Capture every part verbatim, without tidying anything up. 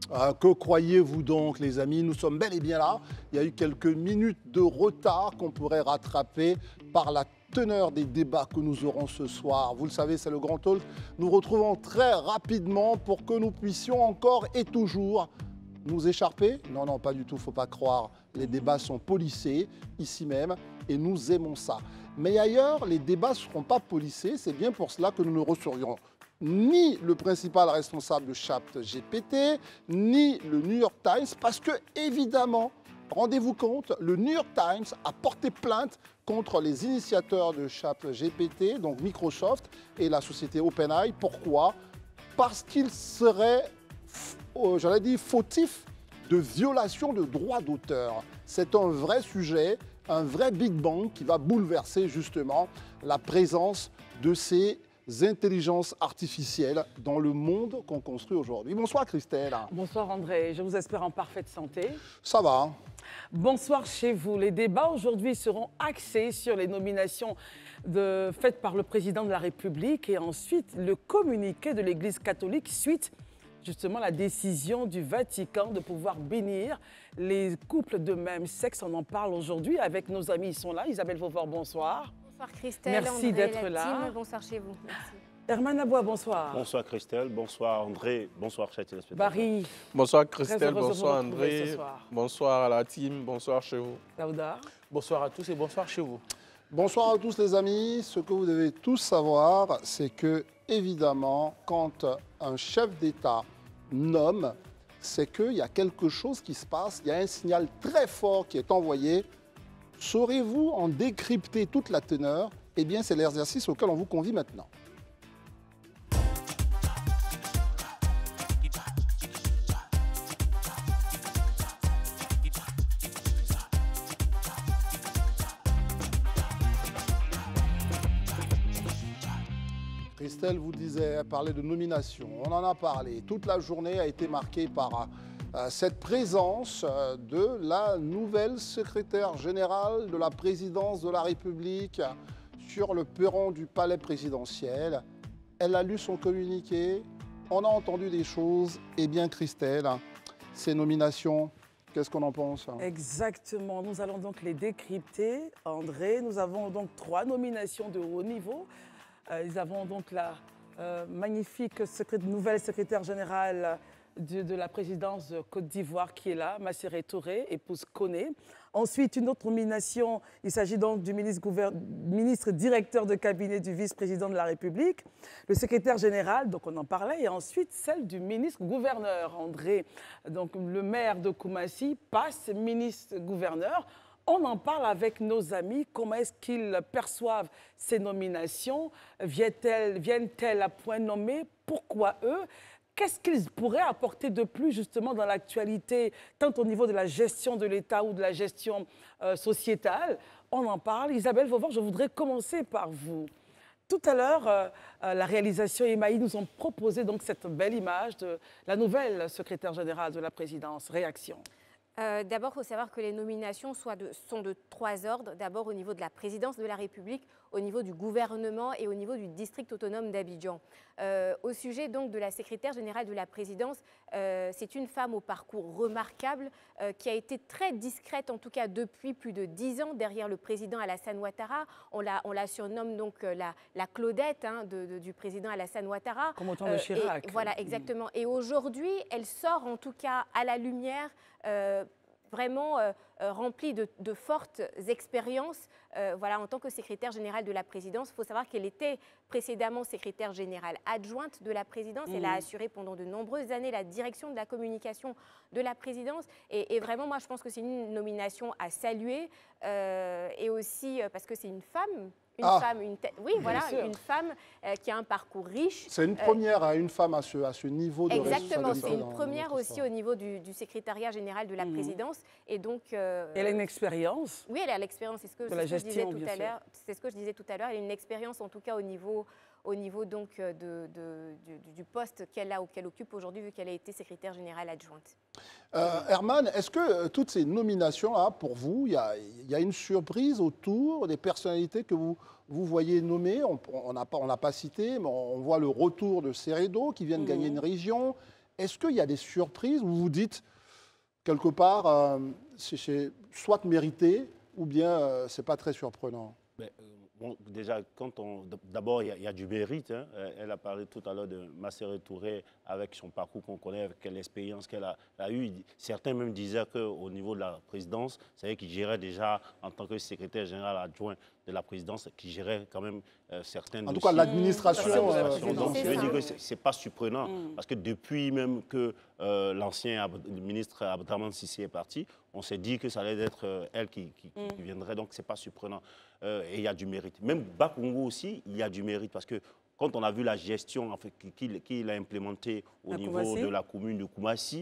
Ah, que croyez-vous donc, les amis? Nous sommes bel et bien là. Il y a eu quelques minutes de retard qu'on pourrait rattraper par la teneur des débats que nous aurons ce soir. Vous le savez, c'est le Grand Talk. Nous retrouvons très rapidement pour que nous puissions encore et toujours nous écharper. Non, non, pas du tout, faut pas croire. Les débats sont policés, ici même, et nous aimons ça. Mais ailleurs, les débats ne seront pas policés. C'est bien pour cela que nous ne recevrions ni le principal responsable de ChatGPT, ni le New York Times, parce que, évidemment, rendez-vous compte, le New York Times a porté plainte contre les initiateurs de ChatGPT, donc Microsoft et la société OpenAI. Pourquoi? Parce qu'ils seraient, euh, j'allais dire, fautifs de violation de droits d'auteur. C'est un vrai sujet, un vrai Big Bang qui va bouleverser justement la présence de ces intelligences artificielles dans le monde qu'on construit aujourd'hui. Bonsoir Christelle. Bonsoir André, je vous espère en parfaite santé. Ça va. Bonsoir chez vous. Les débats aujourd'hui seront axés sur les nominations de, faites par le président de la République et ensuite le communiqué de l'Église catholique suite justement à la décision du Vatican de pouvoir bénir les couples de même sexe. On en parle aujourd'hui avec nos amis, ils sont là. Isabelle Vauvert, bonsoir. Bonsoir Christelle, merci d'être là. Team. Bonsoir chez vous. Merci. Herman Aboua, bonsoir. Bonsoir Christelle, bonsoir André, bonsoir chers téléspectateurs. Barry. Bonsoir Christelle, bonsoir de André, bonsoir à la team, bonsoir chez vous. Daouda. Bonsoir à tous et bonsoir chez vous. Bonsoir à tous les amis. Ce que vous devez tous savoir, c'est que évidemment, quand un chef d'État nomme, c'est qu'il y a quelque chose qui se passe, il y a un signal très fort qui est envoyé. Saurez-vous en décrypter toute la teneur? Eh bien, c'est l'exercice auquel on vous convie maintenant. Christelle vous disait, parler de nomination. On en a parlé. Toute la journée a été marquée par euh, cette présence euh, de la nouvelle secrétaire générale de la présidence de la République sur le perron du palais présidentiel. Elle a lu son communiqué. On a entendu des choses. Eh bien, Christelle, ces nominations, qu'est-ce qu'on en pense? Exactement. Nous allons donc les décrypter. André, nous avons donc trois nominations de haut niveau. Euh, nous avons donc la euh, magnifique secré nouvelle secrétaire générale de, de la présidence de Côte d'Ivoire qui est là, Masséré Touré, épouse Koné. Ensuite, une autre nomination, il s'agit donc du ministre, ministre directeur de cabinet du vice-président de la République, le secrétaire général, donc on en parlait, et ensuite celle du ministre-gouverneur, André. Donc le maire de Koumassi passe ministre-gouverneur. On en parle avec nos amis, comment est-ce qu'ils perçoivent ces nominations? Viennent-elles viennent-elles à point nommé? Pourquoi eux? Qu'est-ce qu'ils pourraient apporter de plus justement dans l'actualité, tant au niveau de la gestion de l'État ou de la gestion euh, sociétale? On en parle. Isabelle Vauvert, je voudrais commencer par vous. Tout à l'heure, euh, la réalisation et Maï nous ont proposé donc cette belle image de la nouvelle secrétaire générale de la présidence. Réaction? Euh, D'abord, il faut savoir que les nominations soient de, sont de trois ordres. D'abord au niveau de la présidence de la République, au niveau du gouvernement et au niveau du district autonome d'Abidjan. Euh, au sujet donc de la secrétaire générale de la présidence, euh, c'est une femme au parcours remarquable euh, qui a été très discrète, en tout cas depuis plus de dix ans, derrière le président Alassane Ouattara. On la, on la surnomme donc la, la Claudette hein, de, de, du président Alassane Ouattara. Comme au temps de Chirac. Et, voilà, exactement. Et aujourd'hui, elle sort en tout cas à la lumière Euh, vraiment euh, euh, remplie de, de fortes expériences euh, voilà, en tant que secrétaire générale de la présidence. Il faut savoir qu'elle était précédemment secrétaire générale adjointe de la présidence. Mmh. Elle a assuré pendant de nombreuses années la direction de la communication de la présidence. Et, et vraiment, moi, je pense que c'est une nomination à saluer. Euh, et aussi euh, parce que c'est une femme. Une ah, femme, une tête. Oui, voilà, sûr. Une femme euh, qui a un parcours riche. C'est une première euh, à une femme à ce, à ce niveau de exactement, c'est une première aussi au niveau du, du secrétariat général de la mmh. présidence. Et donc, euh, elle a une expérience. Oui, elle a l'expérience. C'est ce que, de la ce gestion, que je disais tout à l'heure. C'est ce que je disais tout à l'heure. Elle a une expérience, en tout cas au niveau, au niveau donc de, de, du, du poste qu'elle a ou qu'elle occupe aujourd'hui, vu qu'elle a été secrétaire générale adjointe. Euh, Herman, est-ce que euh, toutes ces nominations-là, pour vous, il y, y a une surprise autour des personnalités que vous, vous voyez nommées? On n'a pas, on n'a pas cité, mais on voit le retour de Seredo qui vient de mmh. gagner une région. Est-ce qu'il y a des surprises où vous vous dites, quelque part, euh, c'est soit mérité ou bien euh, c'est pas très surprenant? Mais, euh, bon, déjà, quand on, d'abord, il y, y a du mérite. Hein. Elle a parlé tout à l'heure de Masséré Touré avec son parcours qu'on connaît, avec l'expérience qu'elle a, a eue. Certains même disaient qu'au niveau de la présidence, c'est elle qui gérait déjà en tant que secrétaire général adjoint de la présidence, qui gérait quand même euh, certaines... En tout cas, l'administration... Euh, donc, je veux dire que ce n'est pas surprenant, mmh. parce que depuis même que euh, l'ancien ministre Abdraman Sissi est parti, on s'est dit que ça allait être euh, elle qui, qui, mmh. qui viendrait, donc ce n'est pas surprenant. Euh, et il y a du mérite. Même Bakongo aussi, il y a du mérite, parce que quand on a vu la gestion en fait, qu'il qu'il a implémentée au la niveau Koumassi. de la commune de Koumassi,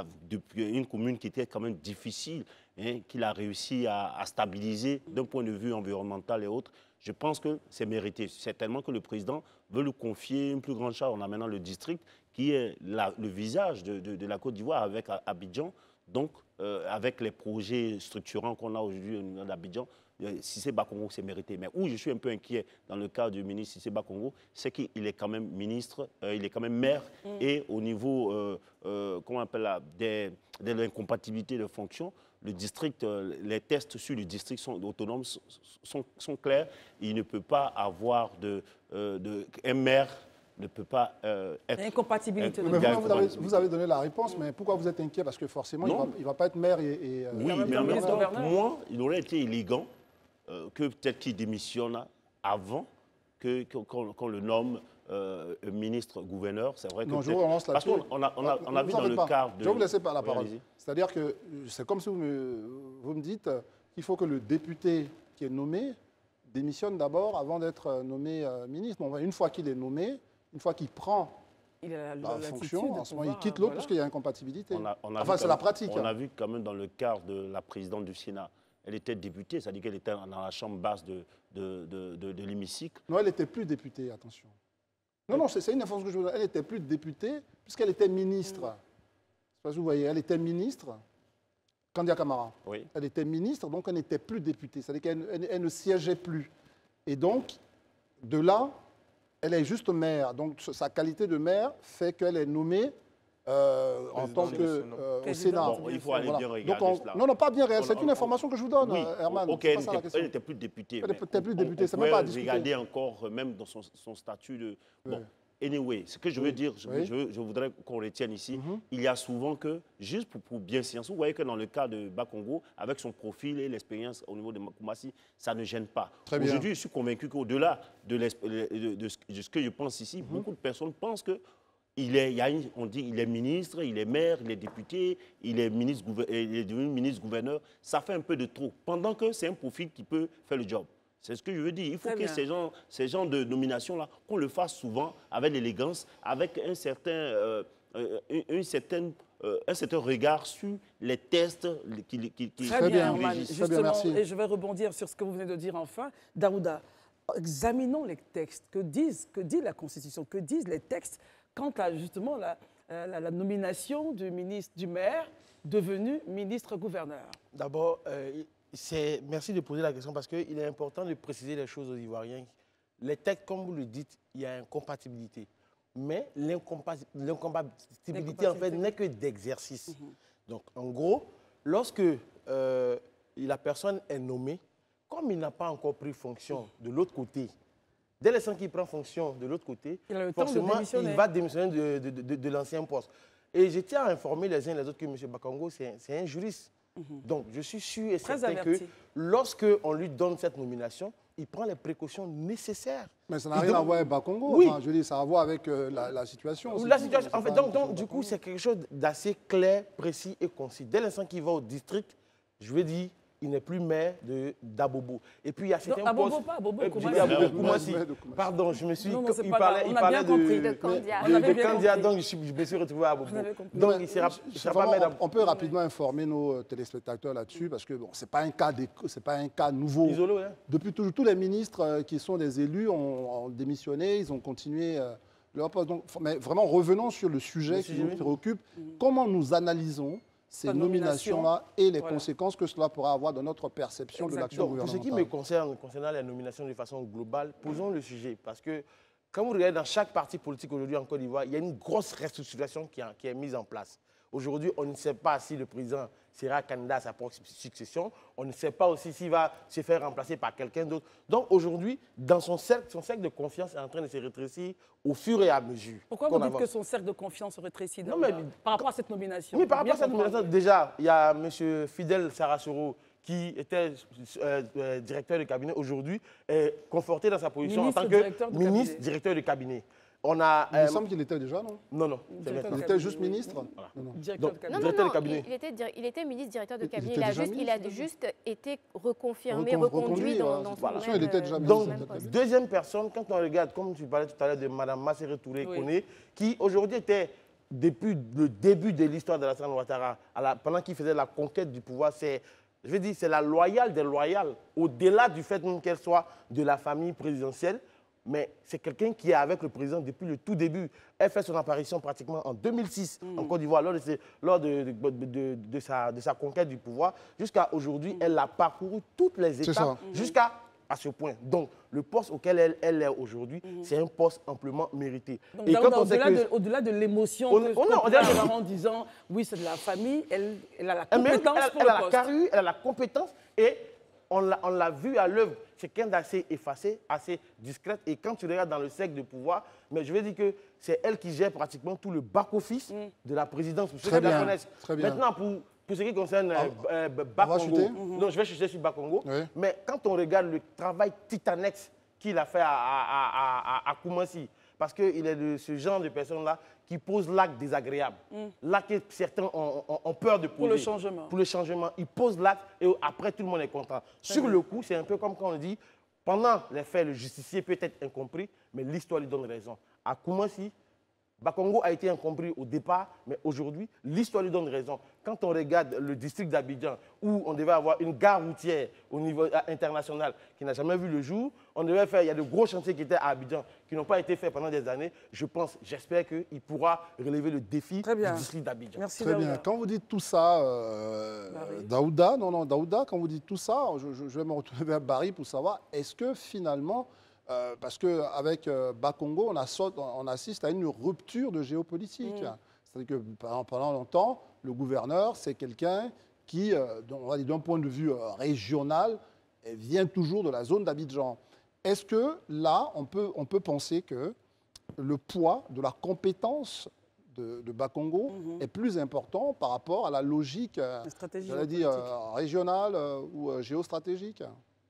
une commune qui était quand même difficile, hein, qu'il a réussi à, à stabiliser d'un point de vue environnemental et autres, je pense que c'est mérité. C'est tellement que le président veut lui confier une plus grande charge. On a maintenant le district qui est la, le visage de, de, de la Côte d'Ivoire avec Abidjan, donc euh, avec les projets structurants qu'on a aujourd'hui au niveau d'Abidjan. Cissé Bakongo, c'est mérité. Mais où je suis un peu inquiet dans le cas du ministre Cissé Bakongo, c'est qu'il est quand même ministre, euh, il est quand même maire, mm. et au niveau, euh, euh, comment on appelle là, des, de l'incompatibilité de fonction, le district, euh, les tests sur le district sont autonomes, sont, sont, sont clairs. Il ne peut pas avoir de, euh, de un maire ne peut pas euh, être... Incompatibilité. Mais vous, vous, avez, vous avez donné la réponse, mais pourquoi vous êtes inquiet? Parce que forcément, non. il ne va, va pas être maire et... et oui, mais en même temps, pour moi, il aurait été élégant euh, que peut-être qu'il démissionne avant qu'on que, qu qu le nomme euh, ministre-gouverneur. C'est vrai que... Non, je vous relance là-dessus. Parce qu'on a, on a, on a vu dans le cadre de... Je vais vous laisser pas la parole. Oui, c'est-à-dire que c'est comme si vous me, vous me dites qu'il faut que le député qui est nommé démissionne d'abord avant d'être nommé euh, ministre. Bon, une fois qu'il est nommé, une fois qu'il prend il a la, la fonction, en ce moment, il quitte l'autre voilà. parce qu'il y a incompatibilité. On a, on a enfin, c'est la pratique. On a vu quand même dans le cadre de la présidente du Sénat, elle était députée, c'est-à-dire qu'elle était dans la chambre basse de, de, de, de, de l'hémicycle. Non, elle n'était plus députée, attention. Non, non, c'est une information que je vous donne. Elle n'était plus députée puisqu'elle était ministre. Mmh. Je sais pas si vous voyez, elle était ministre, Kandia Camara. Oui. Elle était ministre, donc elle n'était plus députée, c'est-à-dire qu'elle elle, elle ne siégeait plus. Et donc, de là, elle est juste maire. Donc, sa qualité de maire fait qu'elle est nommée euh, en tant que euh, au Sénat. Bon, il faut aller voilà. bien regarder on, cela. Non, non, pas bien réel. C'est une information que je vous donne, oui, Herman. Ok, elle n'était plus députée. Elle n'était plus députée, c'est même pas à discuter. Regarder encore, même dans son, son statut de... Bon. Oui. Anyway, ce que je veux oui. dire, je, oui. je, je voudrais qu'on retienne ici, mm-hmm. il y a souvent que, juste pour, pour bien sciencer, vous voyez que dans le cas de Bakongo, avec son profil et l'expérience au niveau de Koumassi, ça ne gêne pas. Aujourd'hui, je suis convaincu qu'au-delà de, de, de, de, de ce que je pense ici, mm-hmm. beaucoup de personnes pensent que il est, il y a une, on dit, il est ministre, il est maire, il est député, il est, ministre, il est devenu ministre-gouverneur. Ça fait un peu de trop, pendant que c'est un profil qui peut faire le job. C'est ce que je veux dire. Il faut que ces gens, ces gens de nomination-là, qu'on le fasse souvent avec l'élégance, avec un certain, euh, une, une certaine, euh, un certain regard sur les tests qui, qui, qui Très bien, Herman. Justement, merci. Et je vais rebondir sur ce que vous venez de dire enfin. Daouda, examinons les textes. Que, disent, que dit la Constitution? Que disent les textes quant à justement la, la, la nomination du ministre, du maire devenu ministre-gouverneur? D'abord, euh, merci de poser la question parce qu'il est important de préciser les choses aux Ivoiriens. Les textes, comme vous le dites, il y a incompatibilité. Mais l'incompatibilité, en fait, n'est que d'exercice. Mm-hmm. Donc, en gros, lorsque euh, la personne est nommée, comme il n'a pas encore pris fonction de l'autre côté, dès l'instant qu'il prend fonction de l'autre côté, il forcément, il va démissionner de, de, de, de l'ancien poste. Et je tiens à informer les uns et les autres que M. Bakongo, c'est un juriste. Mm-hmm. Donc, je suis sûr et certain que lorsqu'on lui donne cette nomination, il prend les précautions nécessaires. Mais ça n'a rien à voir avec Bakongo. Oui. Enfin, je dis, ça a à voir avec euh, la, la situation. La situation, en fait, donc, donc du coup, c'est quelque chose d'assez clair, précis et concis. Dès l'instant qu'il va au district, je veux dire, il n'est plus maire d'Abobo. Et puis, il y a certains non, postes... Abobo, pas Abobo, euh, Abobo, Koumassi. Pardon, je me suis... Non, non, il pas parlait, il parlait de, de, de Kandia. De, de, de Kandia, donc je, suis, je me suis retrouvé à Abobo. Donc, il ne sera, sera pas maire On peut rapidement informer nos téléspectateurs là-dessus, parce que bon, ce n'est pas, pas un cas nouveau. Isolo, hein? Depuis toujours, tous les ministres euh, qui sont des élus ont, ont démissionné, ils ont continué euh, leur poste. Donc, mais vraiment, revenons sur le sujet le qui sujet. nous préoccupe. Mmh. Comment nous analysons ces nominations-là et les voilà. conséquences que cela pourra avoir dans notre perception Exactement. de l'action gouvernementale. Pour ce qui me concerne, concernant les nominations de façon globale, posons le sujet. Parce que quand vous regardez dans chaque parti politique aujourd'hui en Côte d'Ivoire, il y a une grosse restructuration qui, a, qui est mise en place. Aujourd'hui, on ne sait pas si le président sera candidat à sa propre succession. On ne sait pas aussi s'il va se faire remplacer par quelqu'un d'autre. Donc aujourd'hui, dans son cercle, son cercle de confiance est en train de se rétrécir au fur et à mesure. Pourquoi vous dites avance. que son cercle de confiance se rétrécit Non, mais, par rapport à cette nomination? Oui, par rapport à cette nomination, déjà, il y a M. Fidel Sarasoro, qui était euh, euh, directeur de cabinet aujourd'hui, est conforté dans sa position ministre en tant que directeur ministre cabinet. directeur de cabinet. On a, Il me euh, semble qu'il était déjà, non? Non, non. Directeur Il de était juste cabinet, ministre oui. voilà. Non, non. Directeur de Non, cabinet. non, Directeur de non, cabinet. il, il était, il était ministre directeur de Il cabinet. était Il a, déjà juste, il a ministre, juste été reconfirmé, Recon- reconduit reconduit, dans, voilà. dans son Voilà. même, Il était déjà euh, ministre dans Donc, son même poste. deuxième personne, quand on regarde, comme tu parlais tout à l'heure de Mme Masséré Touré Oui. Koné, qui aujourd'hui était, depuis le début de l'histoire de Alassane Ouattara, à la- pendant qu'il faisait la conquête du pouvoir, c'est, je veux dire, c'est la loyale des loyales, au-delà du fait même qu'elle soit de la famille présidentielle. Mais c'est quelqu'un qui est avec le président depuis le tout début. Elle fait son apparition pratiquement en deux mille six en Côte d'Ivoire, lors, de, ses- lors de, de- de- de- de sa, de sa conquête du pouvoir. Jusqu'à aujourd'hui, elle a parcouru toutes les C'est étapes ça. jusqu'à à ce point. Donc, le poste auquel elle, elle est aujourd'hui, c'est un poste amplement mérité. Donc, Et Daouda, quand on sait au-delà que... de, au-delà de l'émotion On- que on- qu'on non, on pourrait dirait que- avoir en disant oui, c'est de la famille, elle, elle a la Elle, mérite- compétence elle a- pour elle le a la poste. carrure, elle a la compétence et on l'a, on l'a vu à l'œuvre. C'est quelqu'un d'assez effacé, assez discrète. Et quand tu regardes dans le cercle de pouvoir, mais je vais dire que c'est elle qui gère pratiquement tout le back-office de la présidence. Pour ceux Très qui la bien, connaissent. très bien. Maintenant, pour, pour ce qui concerne euh, euh, va Bakongo, chuter non, je vais chuter sur Bakongo. Oui. Mais quand on regarde le travail titanex qu'il a fait à, à, à, à, à Koumassi, parce qu'il est de ce genre de personnes-là qui posent l'acte désagréable, l'acte que certains ont, ont- ont peur de poser. Pour le changement. Pour le changement. Ils posent l'acte et après tout le monde est content. Sur le coup, c'est un peu comme quand on dit, pendant les faits, le justicier peut être incompris, mais l'histoire lui donne raison. À Koumassi, Bakongo a été incompris au départ, mais aujourd'hui, l'histoire lui donne raison. Quand on regarde le district d'Abidjan, où on devait avoir une gare routière au niveau euh, international qui n'a jamais vu le jour, on devait faire, il y a de gros chantiers qui étaient à Abidjan, qui n'ont pas été faits pendant des années. Je pense, j'espère qu'il pourra relever le défi Très bien. du district d'Abidjan. Merci Très Daouda. bien. Quand vous dites tout ça, euh, Barry. Daouda, non, non, Daouda, quand vous dites tout ça, je, je- je vais me retourner vers Barry pour savoir, est-ce que finalement, euh, parce qu'avec euh, Bakongo, on, assaute- on assiste à une rupture de géopolitique. C'est-à-dire que pendant, pendant longtemps, le gouverneur, c'est quelqu'un qui, euh, on va dire d'un point de vue euh, régional, eh, vient toujours de la zone d'Abidjan. Est-ce que là, on peut, on peut penser que le poids de la compétence de, de Bakongo est plus important par rapport à la logique, euh, La stratégie j'allais dire, géopolitique. euh, régionale euh, ou euh, géostratégique?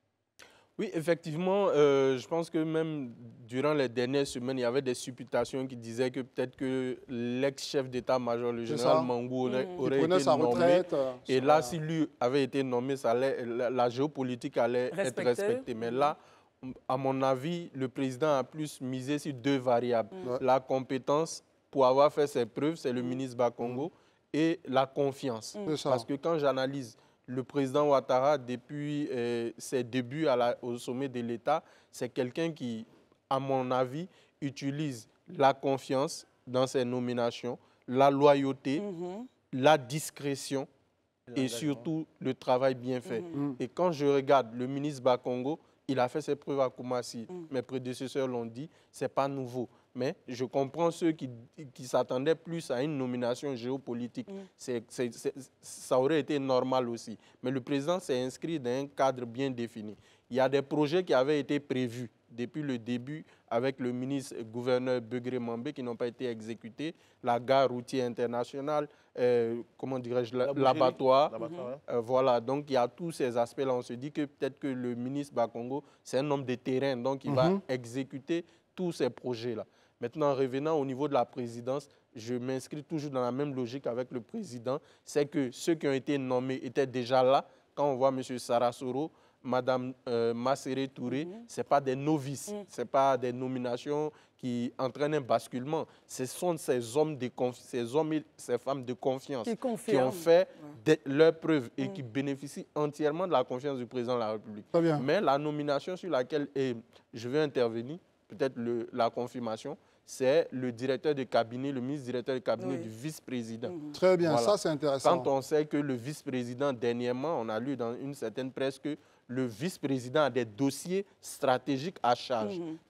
Oui, effectivement, euh, je pense que même durant les dernières semaines, il y avait des supputations qui disaient que peut-être que l'ex-chef d'état-major, le C'est général ça. Mangou, aurait, Il aurait prenait été sa nommé. retraite. euh, Et sur là, la- si lui avait été nommé, ça allait, la, la géopolitique allait Respecté. être respectée. Mais là, à mon avis, le président a plus misé sur deux variables. Ouais. La compétence, pour avoir fait ses preuves, c'est le ministre Bakongo, et la confiance. C'est ça. Parce que quand j'analyse le président Ouattara, depuis euh, ses débuts à la- au sommet de l'État, c'est quelqu'un qui, à mon avis, utilise la confiance dans ses nominations, la loyauté, Mhm. la discrétion et L'engagement. surtout le travail bien fait. Mhm. Et quand je regarde le ministre Bakongo, il a fait ses preuves à Koumassi. Mes prédécesseurs l'ont dit, ce n'est pas nouveau. Mais je comprends ceux qui, qui s'attendaient plus à une nomination géopolitique. C'est- c'est- c'est- ça aurait été normal aussi. Mais le président s'est inscrit dans un cadre bien défini. Il y a des projets qui avaient été prévus depuis le début avec le ministre gouverneur Begré Mambé qui n'ont pas été exécutés. La gare routière internationale, euh, comment dirais-je, la- La boucherie. l'abattoir. L'abattoir, ouais. Euh, voilà, donc il y a tous ces aspects-là. On se dit que peut-être que le ministre Bakongo, c'est un homme de terrain, donc il va exécuter tous ces projets-là. Maintenant, revenant au niveau de la présidence, je m'inscris toujours dans la même logique avec le président. C'est que ceux qui ont été nommés étaient déjà là. Quand on voit M. Sarasoro, Mme euh, Masséré Touré, ce n'est pas des novices, ce n'est pas des nominations qui entraînent un basculement. Ce sont ces hommes, de confi- ces hommes et ces femmes de confiance Qui qui confirment. ont fait de- leurs preuves et qui bénéficient entièrement de la confiance du président de la République. Très bien. Mais la nomination sur laquelle eh, je vais intervenir, peut-être le- la confirmation, c'est le directeur de cabinet, le ministre directeur de cabinet Oui. du vice-président. Très bien, Voilà. ça c'est intéressant. Quand on sait que le vice-président, dernièrement, on a lu dans une certaine presse que le vice-président a des dossiers stratégiques à charge. Donc,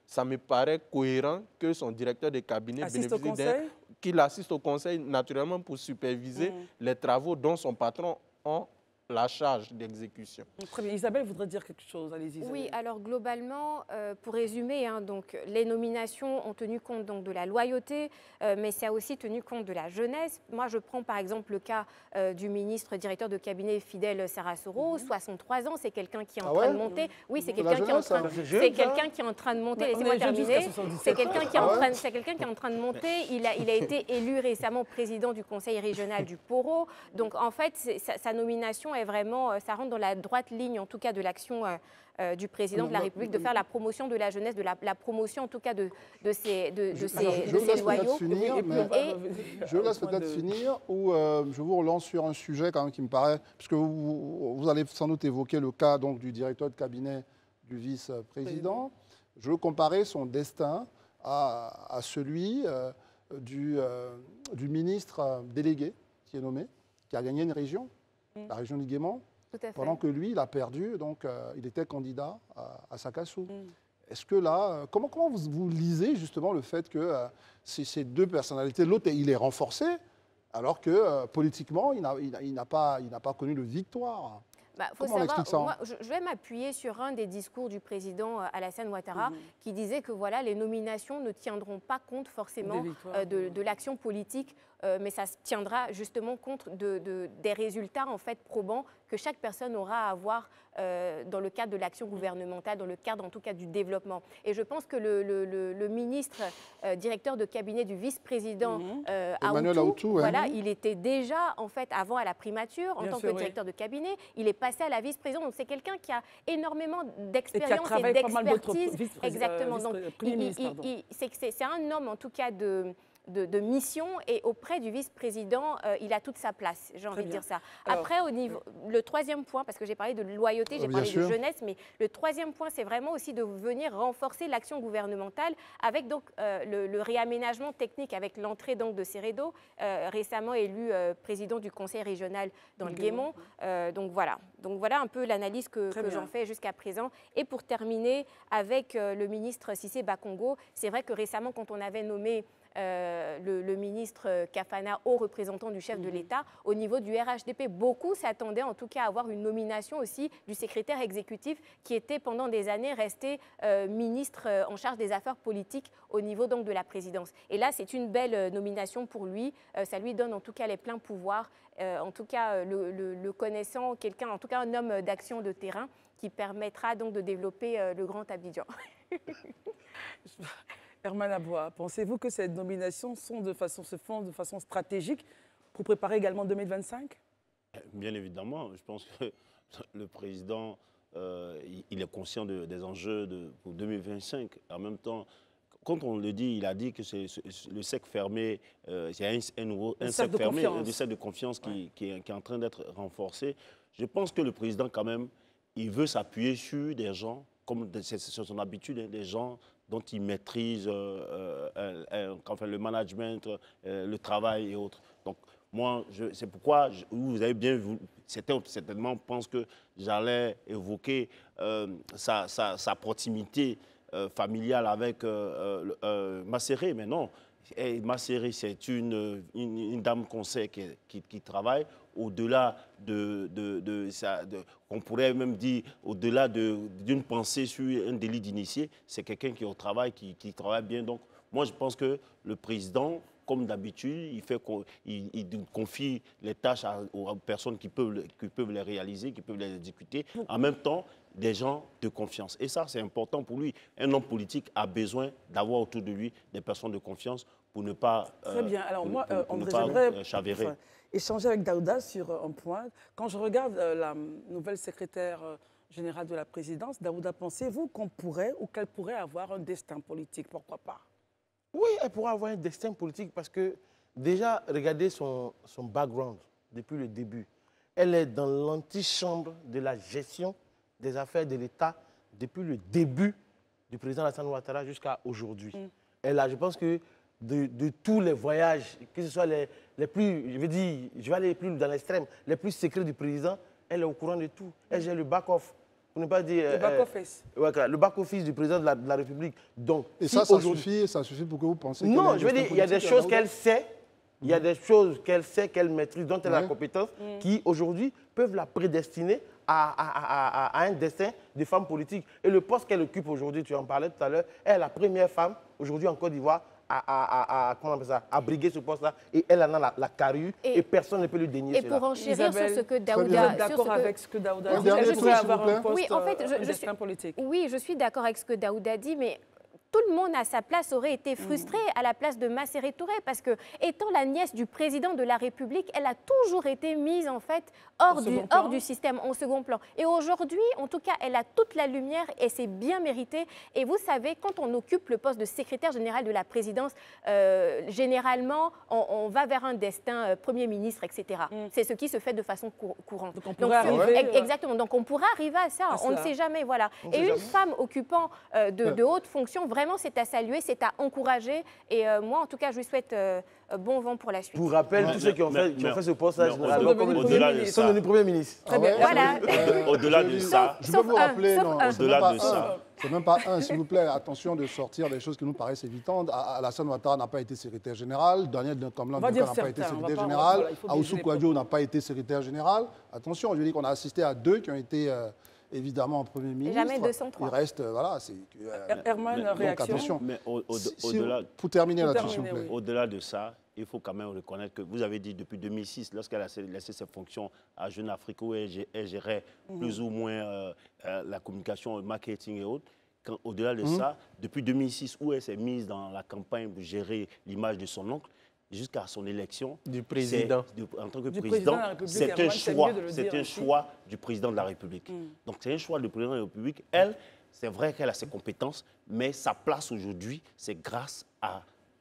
ça me paraît cohérent que son directeur de cabinet Assiste au bénéficie d'un... conseil qu'il assiste au conseil naturellement pour superviser mmh. les travaux dont son patron a la charge d'exécution. Très bien. Isabelle voudrait dire quelque chose. Allez-y. Oui, alors globalement, euh, pour résumer, hein, donc, les nominations ont tenu compte donc, de la loyauté, euh, mais ça a aussi tenu compte de la jeunesse. Moi, je prends par exemple le cas euh, du ministre directeur de cabinet Fidel Sarasoro, mm-hmm. soixante-trois ans, c'est quelqu'un qui est en ah train ouais de monter. Oui, c'est mmh. quelqu'un qui est en train, c'est quelqu'un qui est en train de monter. Laissez-moi terminer. C'est quelqu'un qui est en train, c'est quelqu'un qui est en train de monter. Il a, il a été élu récemment président du conseil régional du Poro. Donc en fait, sa, sa nomination est vraiment, ça rentre dans la droite ligne, en tout cas, de l'action euh, euh, du président de la République, de faire la promotion de la jeunesse, de la, la promotion, en tout cas, de, de ses, de, de ses, Alors, de ses loyaux. Finir, mais et, je laisse peut-être de... finir, ou euh, je vous relance sur un sujet quand même qui me paraît, puisque vous, vous allez sans doute évoquer le cas donc, du directeur de cabinet du vice-président. Je veux comparer son destin à, à celui euh, du, euh, du ministre délégué qui est nommé, qui a gagné une région, mm. la région du Guémont, pendant que lui, il a perdu, donc euh, il était candidat à, à Sakassou. Mm. Est-ce que là, euh, comment, comment vous, vous lisez justement le fait que euh, ces, ces deux personnalités, l'autre, il est renforcé, alors que euh, politiquement, il n'a il, il pas, il pas connu de victoire? Bah, faut Comment savoir, ça moi, je, je vais m'appuyer sur un des discours du président euh, Alassane Ouattara mmh. qui disait que voilà, les nominations ne tiendront pas compte forcément euh, de, de l'action politique, euh, mais ça tiendra justement compte de, de, des résultats en fait probants que chaque personne aura à avoir euh, dans le cadre de l'action gouvernementale, dans le cadre en tout cas du développement. Et je pense que le, le, le, le ministre euh, directeur de cabinet du vice-président mmh. euh, Emmanuel Aoutou, Aoutou, voilà, hein. il était déjà en fait avant à la primature en Bien tant sûr, que directeur oui. de cabinet, il est passé à la vice-présidente. Donc c'est quelqu'un qui a énormément d'expérience et, et d'expertise. Exactement. Donc c'est un homme en tout cas de De, de mission, et auprès du vice-président, euh, il a toute sa place, j'ai envie de dire ça. Alors, après, au niveau, le troisième point, parce que j'ai parlé de loyauté, j'ai parlé sûr. de jeunesse, mais le troisième point, c'est vraiment aussi de venir renforcer l'action gouvernementale avec donc euh, le, le réaménagement technique, avec l'entrée donc de Seredo, euh, récemment élu euh, président du conseil régional dans le Guémont. Euh, donc voilà, donc voilà un peu l'analyse que, que j'en fais jusqu'à présent. Et pour terminer avec euh, le ministre Cissé Bakongo, c'est vrai que récemment, quand on avait nommé Euh, le, le ministre Kafana, haut représentant du chef mmh. de l'État, au niveau du R H D P, beaucoup s'attendaient en tout cas à avoir une nomination aussi du secrétaire exécutif qui était pendant des années resté euh, ministre euh, en charge des affaires politiques au niveau donc de la présidence. Et là, c'est une belle euh, nomination pour lui. Euh, ça lui donne en tout cas les pleins pouvoirs, euh, en tout cas euh, le, le, le connaissant, quelqu'un, en tout cas un homme d'action de terrain qui permettra donc de développer euh, le Grand Abidjan. Herman Aboua, pensez-vous que ces nominations sont de façon, se font de façon stratégique pour préparer également deux mille vingt-cinq? Bien évidemment, je pense que le président, euh, il est conscient de, des enjeux de, pour deux mille vingt-cinq. En même temps, quand on le dit, il a dit que c'est le cercle fermé, euh, il y a un, un nouveau un cercle fermé, un cercle de confiance qui, ouais. qui, est, qui est en train d'être renforcé. Je pense que le président, quand même, il veut s'appuyer sur des gens, comme c'est son habitude, des gens dont il maîtrise euh, euh, euh, enfin, le management, euh, le travail et autres. Donc, moi, c'est pourquoi, je, vous avez bien vu, certainement, je pense que j'allais évoquer euh, sa, sa, sa proximité euh, familiale avec euh, euh, Masséré, mais non. Et Masséré, c'est une, une, une dame conseil qui, qui, qui travaille au-delà de, de, de, de, de on pourrait même dire, au-delà d'une pensée sur un délit d'initié, c'est quelqu'un qui est au travail, qui, qui travaille bien. Donc, moi, je pense que le président, comme d'habitude, il, fait, il, il confie les tâches à, aux personnes qui peuvent, qui peuvent les réaliser, qui peuvent les exécuter. En même temps, des gens de confiance. Et ça, c'est important pour lui. Un homme politique a besoin d'avoir autour de lui des personnes de confiance pour ne pas Très bien. Alors pour, moi, pour, pour André, ne pas j'aimerais chavérer. Enfin, échanger avec Daouda sur un point. Quand je regarde euh, la nouvelle secrétaire euh, générale de la présidence, Daouda, pensez-vous qu'on pourrait ou qu'elle pourrait avoir un destin politique? Pourquoi pas? Oui, elle pourrait avoir un destin politique parce que déjà, regardez son, son background depuis le début. Elle est dans l'antichambre de la gestion des affaires de l'État depuis le début du président Alassane Ouattara jusqu'à aujourd'hui. Mm. Elle a, je pense que de, de tous les voyages, que ce soit les, les plus, je veux dire, je vais aller plus dans l'extrême, les plus secrets du président, elle est au courant de tout. Elle gère le back-off. pour ne pas dire... Le back-office. Euh, ouais, le back-office du président de la, de la République. Donc, Et si ça, ça suffit, ça suffit pour que vous pensiez... Non, je veux dire, il y a des choses qu'elle sait, il y a des choses qu'elle sait, qu'elle maîtrise, dont elle a la compétence, mm. qui aujourd'hui peuvent la prédestiner à, à, à, à un destin de femme politique. Et le poste qu'elle occupe aujourd'hui, tu en parlais tout à l'heure, elle est la première femme aujourd'hui en Côte d'Ivoire à, à, à, comment on appelle ça, à briguer ce poste-là. Et elle en a la, la carrue et, et personne ne peut lui dénier et cela. Et pour enchérir sur ce que Daouda... Vous êtes d'accord avec ce que Daouda a dit? Elle pourrait avoir un poste, oui, en fait, je, un je destin suis, politique. Oui, je suis d'accord avec ce que Daouda a dit, mais... Tout le monde à sa place aurait été frustré mmh. à la place de Masséré Touré parce que, étant la nièce du président de la République, elle a toujours été mise en fait hors, du, hors du système, en second plan. Et aujourd'hui, en tout cas, elle a toute la lumière et c'est bien mérité. Et vous savez, quand on occupe le poste de secrétaire général de la présidence, euh, généralement, on, on va vers un destin euh, Premier ministre, et cetera. Mmh. C'est ce qui se fait de façon cour courante. Donc, on pourrait Donc, arriver, euh, exactement. Donc, on pourrait arriver à ça. À on ne sait jamais. Voilà. On et une jamais. femme occupant euh, de, de hautes fonctions, vraiment, c'est à saluer, c'est à encourager. Et euh, moi, en tout cas, je lui souhaite euh, bon vent pour la suite. Pour rappel, tous ceux qui ont fait, qui ont fait ce poste-là, généralement, sont devenus Premier ministre. Très bien. Voilà. Au-delà de ça, je veux vous rappeler, au-delà de ça, c'est même pas un, s'il vous plaît, attention de sortir des choses qui nous paraissent évidentes. Alassane Ouattara n'a pas été secrétaire général, Daniel Kamlan n'a pas été secrétaire général, Aoussou Kouadio n'a pas été secrétaire général. Attention, je dis qu'on a assisté à deux qui ont été... Euh, évidemment, Premier ministre. Jamais deux cent trois. Il reste, euh, voilà, c'est... Euh, Herman, mais, réaction. Attention. Mais au, au, si, au si, delà, pour terminer là-dessus, s'il vous plaît. Oui. Au-delà de ça, il faut quand même reconnaître que vous avez dit depuis deux mille six, lorsqu'elle a laissé ses fonctions à Jeune Afrique, où elle, elle gérait mmh. plus ou moins euh, euh, la communication, le marketing et autres, au-delà de mmh. ça, depuis deux mille six, où elle s'est mise dans la campagne pour gérer l'image de son oncle, jusqu'à son élection du président. De, en tant que du président, c'est un choix, c'est un choix du président de la République. Mm. Donc c'est un choix du président de la République. Elle, c'est vrai qu'elle a ses compétences, mais sa place aujourd'hui, c'est grâce à,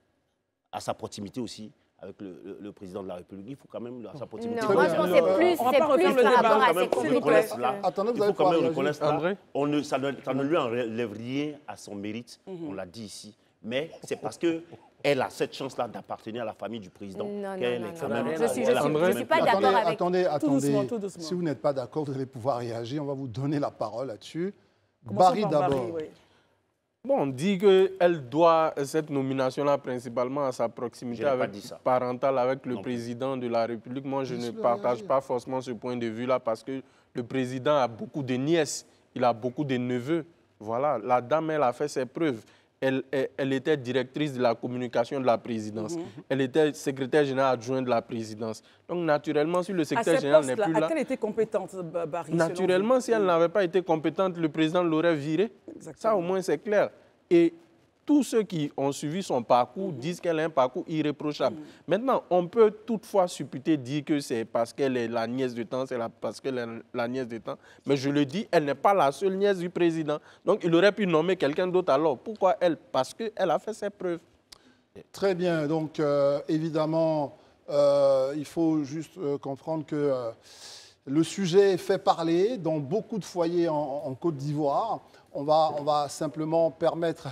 à sa proximité aussi avec le, le, le président de la République. Il faut quand même sa proximité. Non, moi je pense que c'est plus, c'est plus par rapport à ses compétences. Attendez, vous il faut quand même reconnaître André. On ne, ça, ne, ça ne lui enlève rien à son mérite, mm-hmm. on l'a dit ici, mais c'est parce que elle a cette chance-là d'appartenir à la famille du président. Non, qu'elle non, est non, quand non, même non. Je suis, je suis, je suis pas d'accord attendez, avec... Attendez, attendez. Tout doucement, tout doucement. Si vous n'êtes pas d'accord, vous allez pouvoir réagir. On va vous donner la parole là-dessus. Commençons Barry d'abord. Oui. Bon, on dit qu'elle doit cette nomination-là principalement à sa proximité avec, parentale avec le non. président de la République. Moi, je ne partage pas forcément ce point de vue-là parce que le président a beaucoup de nièces, il a beaucoup de neveux. Voilà, la dame, elle a fait ses preuves. Elle, elle, elle était directrice de la communication de la présidence. Mm-hmm. Elle était secrétaire générale adjointe de la présidence. Donc, naturellement, si le secrétaire général n'est plus là... A-t-elle été compétente, Barry? Naturellement, si elle n'avait pas été compétente, le président l'aurait virée. Ça, au moins, c'est clair. Et tous ceux qui ont suivi son parcours mm-hmm. disent qu'elle a un parcours irréprochable. Mm-hmm. Maintenant, on peut toutefois supputer dire que c'est parce qu'elle est la nièce de temps, c'est parce qu'elle est la nièce de temps. Mais je le dis, elle n'est pas la seule nièce du président. Donc, il aurait pu nommer quelqu'un d'autre alors. Pourquoi elle? Parce qu'elle a fait ses preuves. Très bien. Donc, euh, évidemment, euh, il faut juste euh, comprendre que euh, le sujet fait parler dans beaucoup de foyers en, en Côte d'Ivoire. On va, on va simplement permettre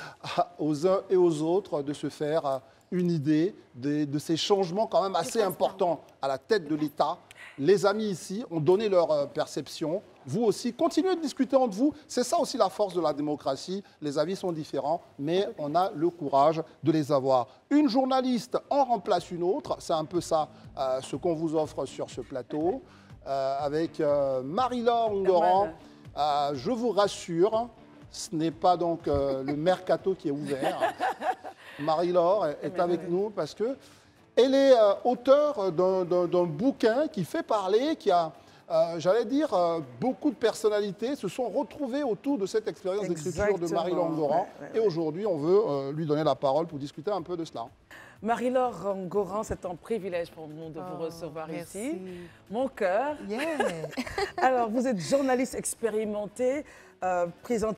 aux uns et aux autres de se faire une idée de, de ces changements quand même assez importants à la tête de l'État. Les amis ici ont donné leur perception. Vous aussi, continuez de discuter entre vous. C'est ça aussi la force de la démocratie. Les avis sont différents, mais on a le courage de les avoir. Une journaliste en remplace une autre. C'est un peu ça euh, ce qu'on vous offre sur ce plateau. Euh, avec euh, Marie-Laure Ngoran. Euh, je vous rassure, ce n'est pas donc euh, le mercato qui est ouvert. Marie-Laure est, est avec nous parce qu'elle est euh, auteure d'un bouquin qui fait parler, qui a, euh, j'allais dire, euh, beaucoup de personnalités se sont retrouvées autour de cette expérience d'écriture de Marie-Laure Ngoran. Ouais, ouais, ouais. Et aujourd'hui, on veut euh, lui donner la parole pour discuter un peu de cela. Marie-Laure Ngoran, c'est un privilège pour nous de oh, vous recevoir merci. Ici. Mon cœur. Yeah. Alors, vous êtes journaliste expérimenté, euh, présenté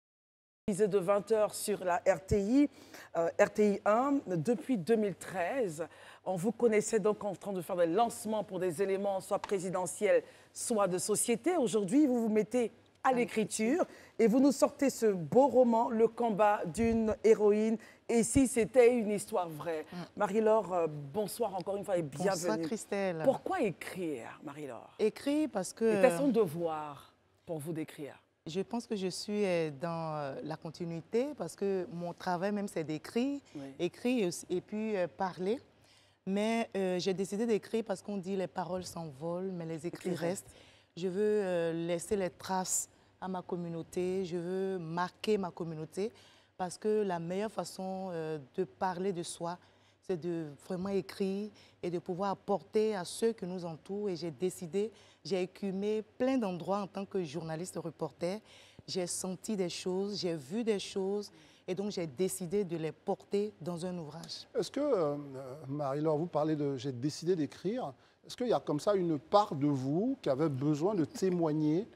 de vingt heures sur la R T I, euh, R T I un, depuis deux mille treize. On vous connaissait donc en train de faire des lancements pour des éléments soit présidentiels, soit de société. Aujourd'hui, vous vous mettez à l'écriture et vous nous sortez ce beau roman, Le combat d'une héroïne. Et si c'était une histoire vraie. Mm. Marie-Laure, euh, bonsoir encore une fois et bienvenue. Bonsoir Christelle. Pourquoi écrire, Marie-Laure? Écrire parce que... C'était son devoir. pour vous d'écrire? Je pense que je suis dans la continuité parce que mon travail même, c'est d'écrire, oui. écrire et, et puis euh, parler. Mais euh, j'ai décidé d'écrire parce qu'on dit les paroles s'envolent, mais les écrits okay. restent. Je veux euh, laisser les traces à ma communauté, je veux marquer ma communauté parce que la meilleure façon euh, de parler de soi, c'est de vraiment écrire et de pouvoir apporter à ceux qui nous entourent. Et j'ai décidé, j'ai écumé plein d'endroits en tant que journaliste reporter. J'ai senti des choses, j'ai vu des choses et donc j'ai décidé de les porter dans un ouvrage. Est-ce que, euh, Marie-Laure, vous parlez de « j'ai décidé d'écrire », est-ce qu'il y a comme ça une part de vous qui avait besoin de témoigner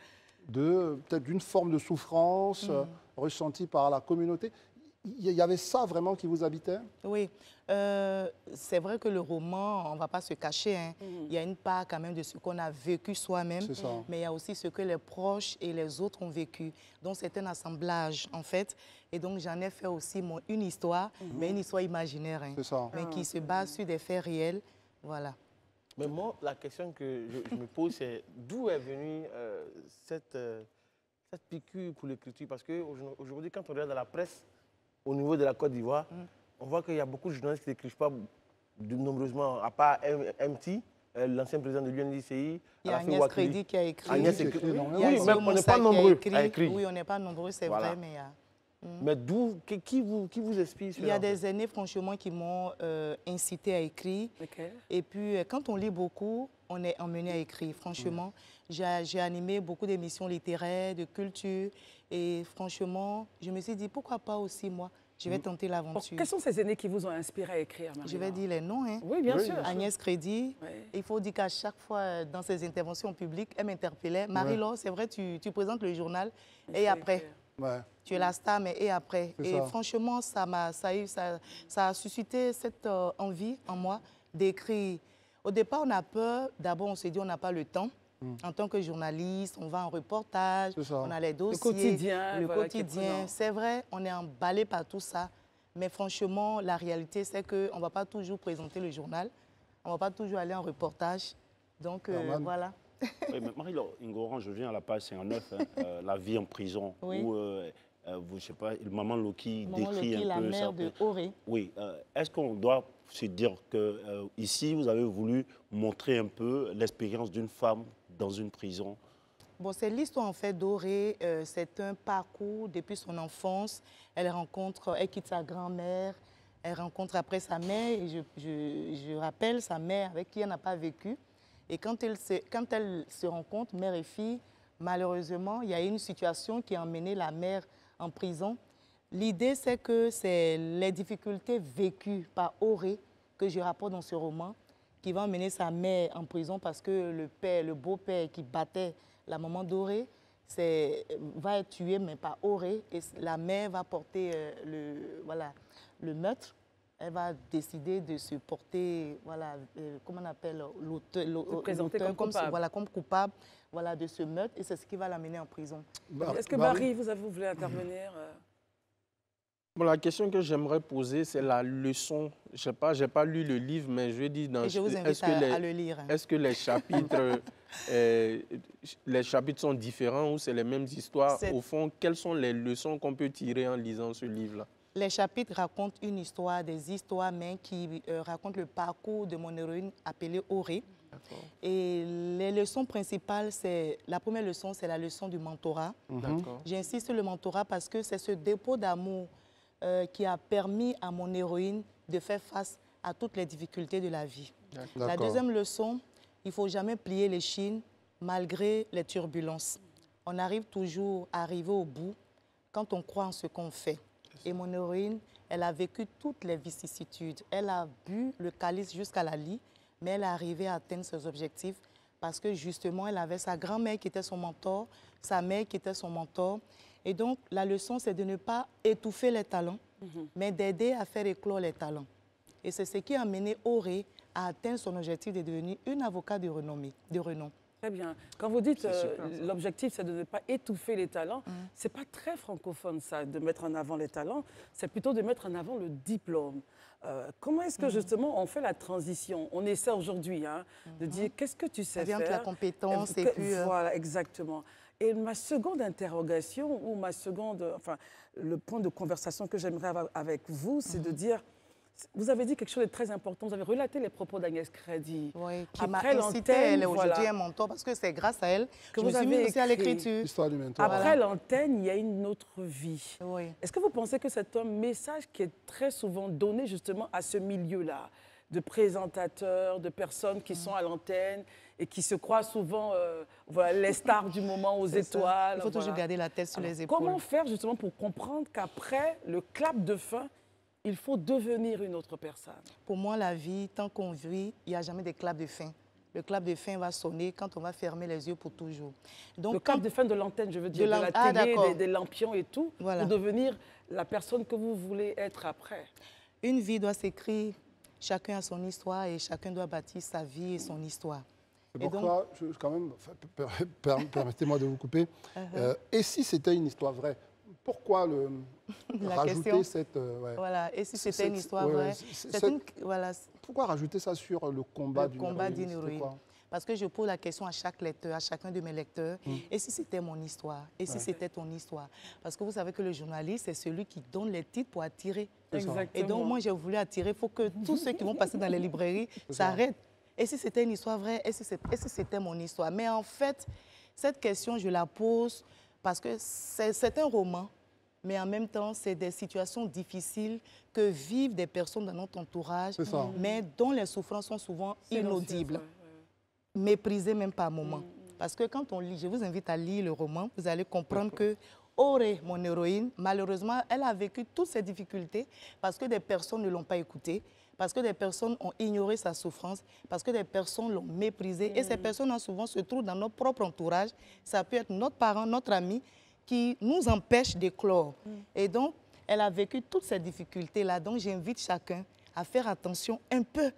de peut-être d'une forme de souffrance mmh. euh, ressentie par la communauté? Il y avait ça vraiment qui vous habitait? Oui, euh, c'est vrai que le roman, on ne va pas se cacher, hein. Mmh. Il y a une part quand même de ce qu'on a vécu soi-même, mais il y a aussi ce que les proches et les autres ont vécu. Donc c'est un assemblage en fait, et donc j'en ai fait aussi mon, une histoire, mmh. mais une histoire imaginaire, hein, ça. mais qui se base sur des faits réels, voilà. Mais moi, la question que je, je me pose, c'est d'où est venue euh, cette, euh, cette piqûre pour l'écriture? Parce qu'aujourd'hui, quand on regarde dans la presse, au niveau de la Côte d'Ivoire, mm. on voit qu'il y a beaucoup de journalistes qui n'écrivent pas de nombreusement, à part M T, euh, l'ancien président de l'U N D C I. Il y a Agnès Crédit qui a écrit. Agnès écrit. Oui, oui mais on n'est pas nombreux à écrire. Oui, on n'est pas nombreux, c'est voilà. vrai, mais il y a... Mm. Mais d'où, qui vous, qui vous inspire? Il y a des aînés, franchement, qui m'ont euh, incité à écrire. Okay. Et puis, quand on lit beaucoup, on est emmené à écrire. Franchement, mm. j'ai animé beaucoup d'émissions littéraires, de culture. Et franchement, je me suis dit, pourquoi pas aussi moi? Je vais tenter l'aventure. Quels sont ces aînés qui vous ont inspiré à écrire, Marie-Laure? Je vais dire les noms. Hein. Oui, bien oui, sûr. Agnès Crédit. Oui. Il faut dire qu'à chaque fois, dans ses interventions publiques, elle m'interpellait. Marie-Laure, ouais. c'est vrai, tu, tu présentes le journal. Et après, ouais. tu es la star, mais et après. Et ça. franchement, ça, ça, a eu, ça, ça a suscité cette euh, envie en moi d'écrire. Au départ, on a peur. D'abord, on s'est dit on n'a pas le temps. Mmh. En tant que journaliste, on va en reportage, on a les dossiers, le quotidien. Le voilà, quotidien. C'est vrai, on est emballé par tout ça. Mais franchement, la réalité, c'est qu'on ne va pas toujours présenter le journal. On ne va pas toujours aller en reportage. Donc, euh, voilà. Oui, mais Marie-Laure Ingoran, je viens à la page cinquante-neuf, hein, euh, la vie en prison, oui. où, euh, euh, vous, je sais pas, Maman Loki Maman décrit Loki, un la peu... La mère de Auré. Oui. Euh, Est-ce qu'on doit se dire qu'ici, euh, vous avez voulu montrer un peu l'expérience d'une femme dans une prison? Bon, c'est l'histoire en fait d'Auré. Euh, c'est un parcours depuis son enfance. Elle rencontre, elle quitte sa grand-mère, elle rencontre après sa mère. Et je, je, je rappelle sa mère avec qui elle n'a pas vécu. Et quand elle, se, quand elle se rencontre, mère et fille, malheureusement, il y a une situation qui a emmené la mère en prison. L'idée, c'est que c'est les difficultés vécues par Auré que je rapporte dans ce roman, qui va emmener sa mère en prison parce que le père, le beau-père qui battait la maman d'Auré va être tué, mais pas Auré. Et la mère va porter euh, le, voilà, le meurtre. Elle va décider de se porter, voilà, euh, comment on appelle, l'auteur, comme, comme, voilà, comme coupable voilà, de ce meurtre. Et c'est ce qui va l'amener en prison. Bah, Est-ce que Barry, vous, avez, vous voulez intervenir? Bon, la question que j'aimerais poser, c'est la leçon. Je sais pas, j'ai pas lu le livre, mais je dis dans. Et je vous invite à, les, à le lire. Est-ce que les chapitres, euh, les chapitres sont différents ou c'est les mêmes histoires? Au fond, quelles sont les leçons qu'on peut tirer en lisant ce livre-là? Les chapitres racontent une histoire, des histoires, mais qui euh, racontent le parcours de mon héroïne appelée Auré. Et les leçons principales, c'est la première leçon, c'est la leçon du mentorat. Mm-hmm. J'insiste sur le mentorat parce que c'est ce dépôt d'amour Euh, qui a permis à mon héroïne de faire face à toutes les difficultés de la vie. La deuxième leçon, il ne faut jamais plier l'échine malgré les turbulences. On arrive toujours à arriver au bout quand on croit en ce qu'on fait. Et mon héroïne, elle a vécu toutes les vicissitudes. Elle a bu le calice jusqu'à la lie, mais elle est arrivée à atteindre ses objectifs parce que justement, elle avait sa grand-mère qui était son mentor, sa mère qui était son mentor. Et donc, la leçon, c'est de ne pas étouffer les talents, mm-hmm. mais d'aider à faire éclore les talents. Et c'est ce qui a amené Auré à atteindre son objectif de devenir une avocate de, renommée, de renom. Très bien. Quand vous dites euh, l'objectif, c'est de ne pas étouffer les talents, mm. ce n'est pas très francophone, ça, de mettre en avant les talents. C'est plutôt de mettre en avant le diplôme. Euh, comment est-ce que, mm. justement, on fait la transition? On essaie aujourd'hui hein, mm-hmm. de dire, qu'est-ce que tu sais ça vient faire? de la compétence et, et puis... Euh... Voilà, exactement. Et ma seconde interrogation, ou ma seconde, enfin, le point de conversation que j'aimerais avoir avec vous, c'est mm-hmm. de dire, vous avez dit quelque chose de très important, vous avez relaté les propos d'Agnès Crédy. Oui, qui m'a incité, elle est aujourd'hui voilà, un mentor, parce que c'est grâce à elle que vous je me suis mis aussi à l'écriture. Après voilà. l'antenne, il y a une autre vie. Oui. Est-ce que vous pensez que c'est un message qui est très souvent donné justement à ce milieu-là, de présentateurs, de personnes qui mmh. sont à l'antenne et qui se croient souvent euh, voilà, les stars du moment aux étoiles. Il faut voilà. toujours garder la tête sur Alors, les épaules. Comment faire justement pour comprendre qu'après le clap de fin, il faut devenir une autre personne? Pour moi, la vie, tant qu'on vit, il n'y a jamais de clap de fin. Le clap de fin va sonner quand on va fermer les yeux pour toujours. Donc, le clap quand... de fin de l'antenne, je veux dire, de, de la ah, télé, des, des lampions et tout, voilà. pour devenir la personne que vous voulez être après. Une vie doit s'écrire, chacun a son histoire et chacun doit bâtir sa vie et son histoire. C'est pourquoi, donc... je, quand même, permettez-moi de vous couper, uh-huh. euh, et si c'était une histoire vraie? Pourquoi le, la rajouter question. cette... Euh, ouais. Voilà, et si c'était une histoire ouais, vraie c'est une, voilà. Pourquoi rajouter ça sur le combat d'une héroïne, héroïne Parce que je pose la question à chaque lecteur, à chacun de mes lecteurs, mm. et si c'était mon histoire? Et si ouais. c'était ton histoire? Parce que vous savez que le journaliste, c'est celui qui donne les titres pour attirer. Exactement. Et donc, moi, j'ai voulu attirer, il faut que tous ceux qui vont passer dans les librairies s'arrêtent. Et si c'était une histoire vraie? Et si c'était mon histoire? Mais en fait, cette question, je la pose parce que c'est un roman, mais en même temps, c'est des situations difficiles que vivent des personnes dans notre entourage, mais dont les souffrances sont souvent inaudibles, ouais, ouais. méprisées même par moments. Mm. Parce que quand on lit, je vous invite à lire le roman, vous allez comprendre que Auré, mon héroïne, malheureusement, elle a vécu toutes ces difficultés parce que des personnes ne l'ont pas écoutée, parce que des personnes ont ignoré sa souffrance, parce que des personnes l'ont méprisée. Mmh. Et ces personnes, souvent, se trouvent dans notre propre entourage. Ça peut être notre parent, notre ami, qui nous empêche d'éclore. Mmh. Et donc, elle a vécu toutes ces difficultés-là. Donc, j'invite chacun à faire attention un peu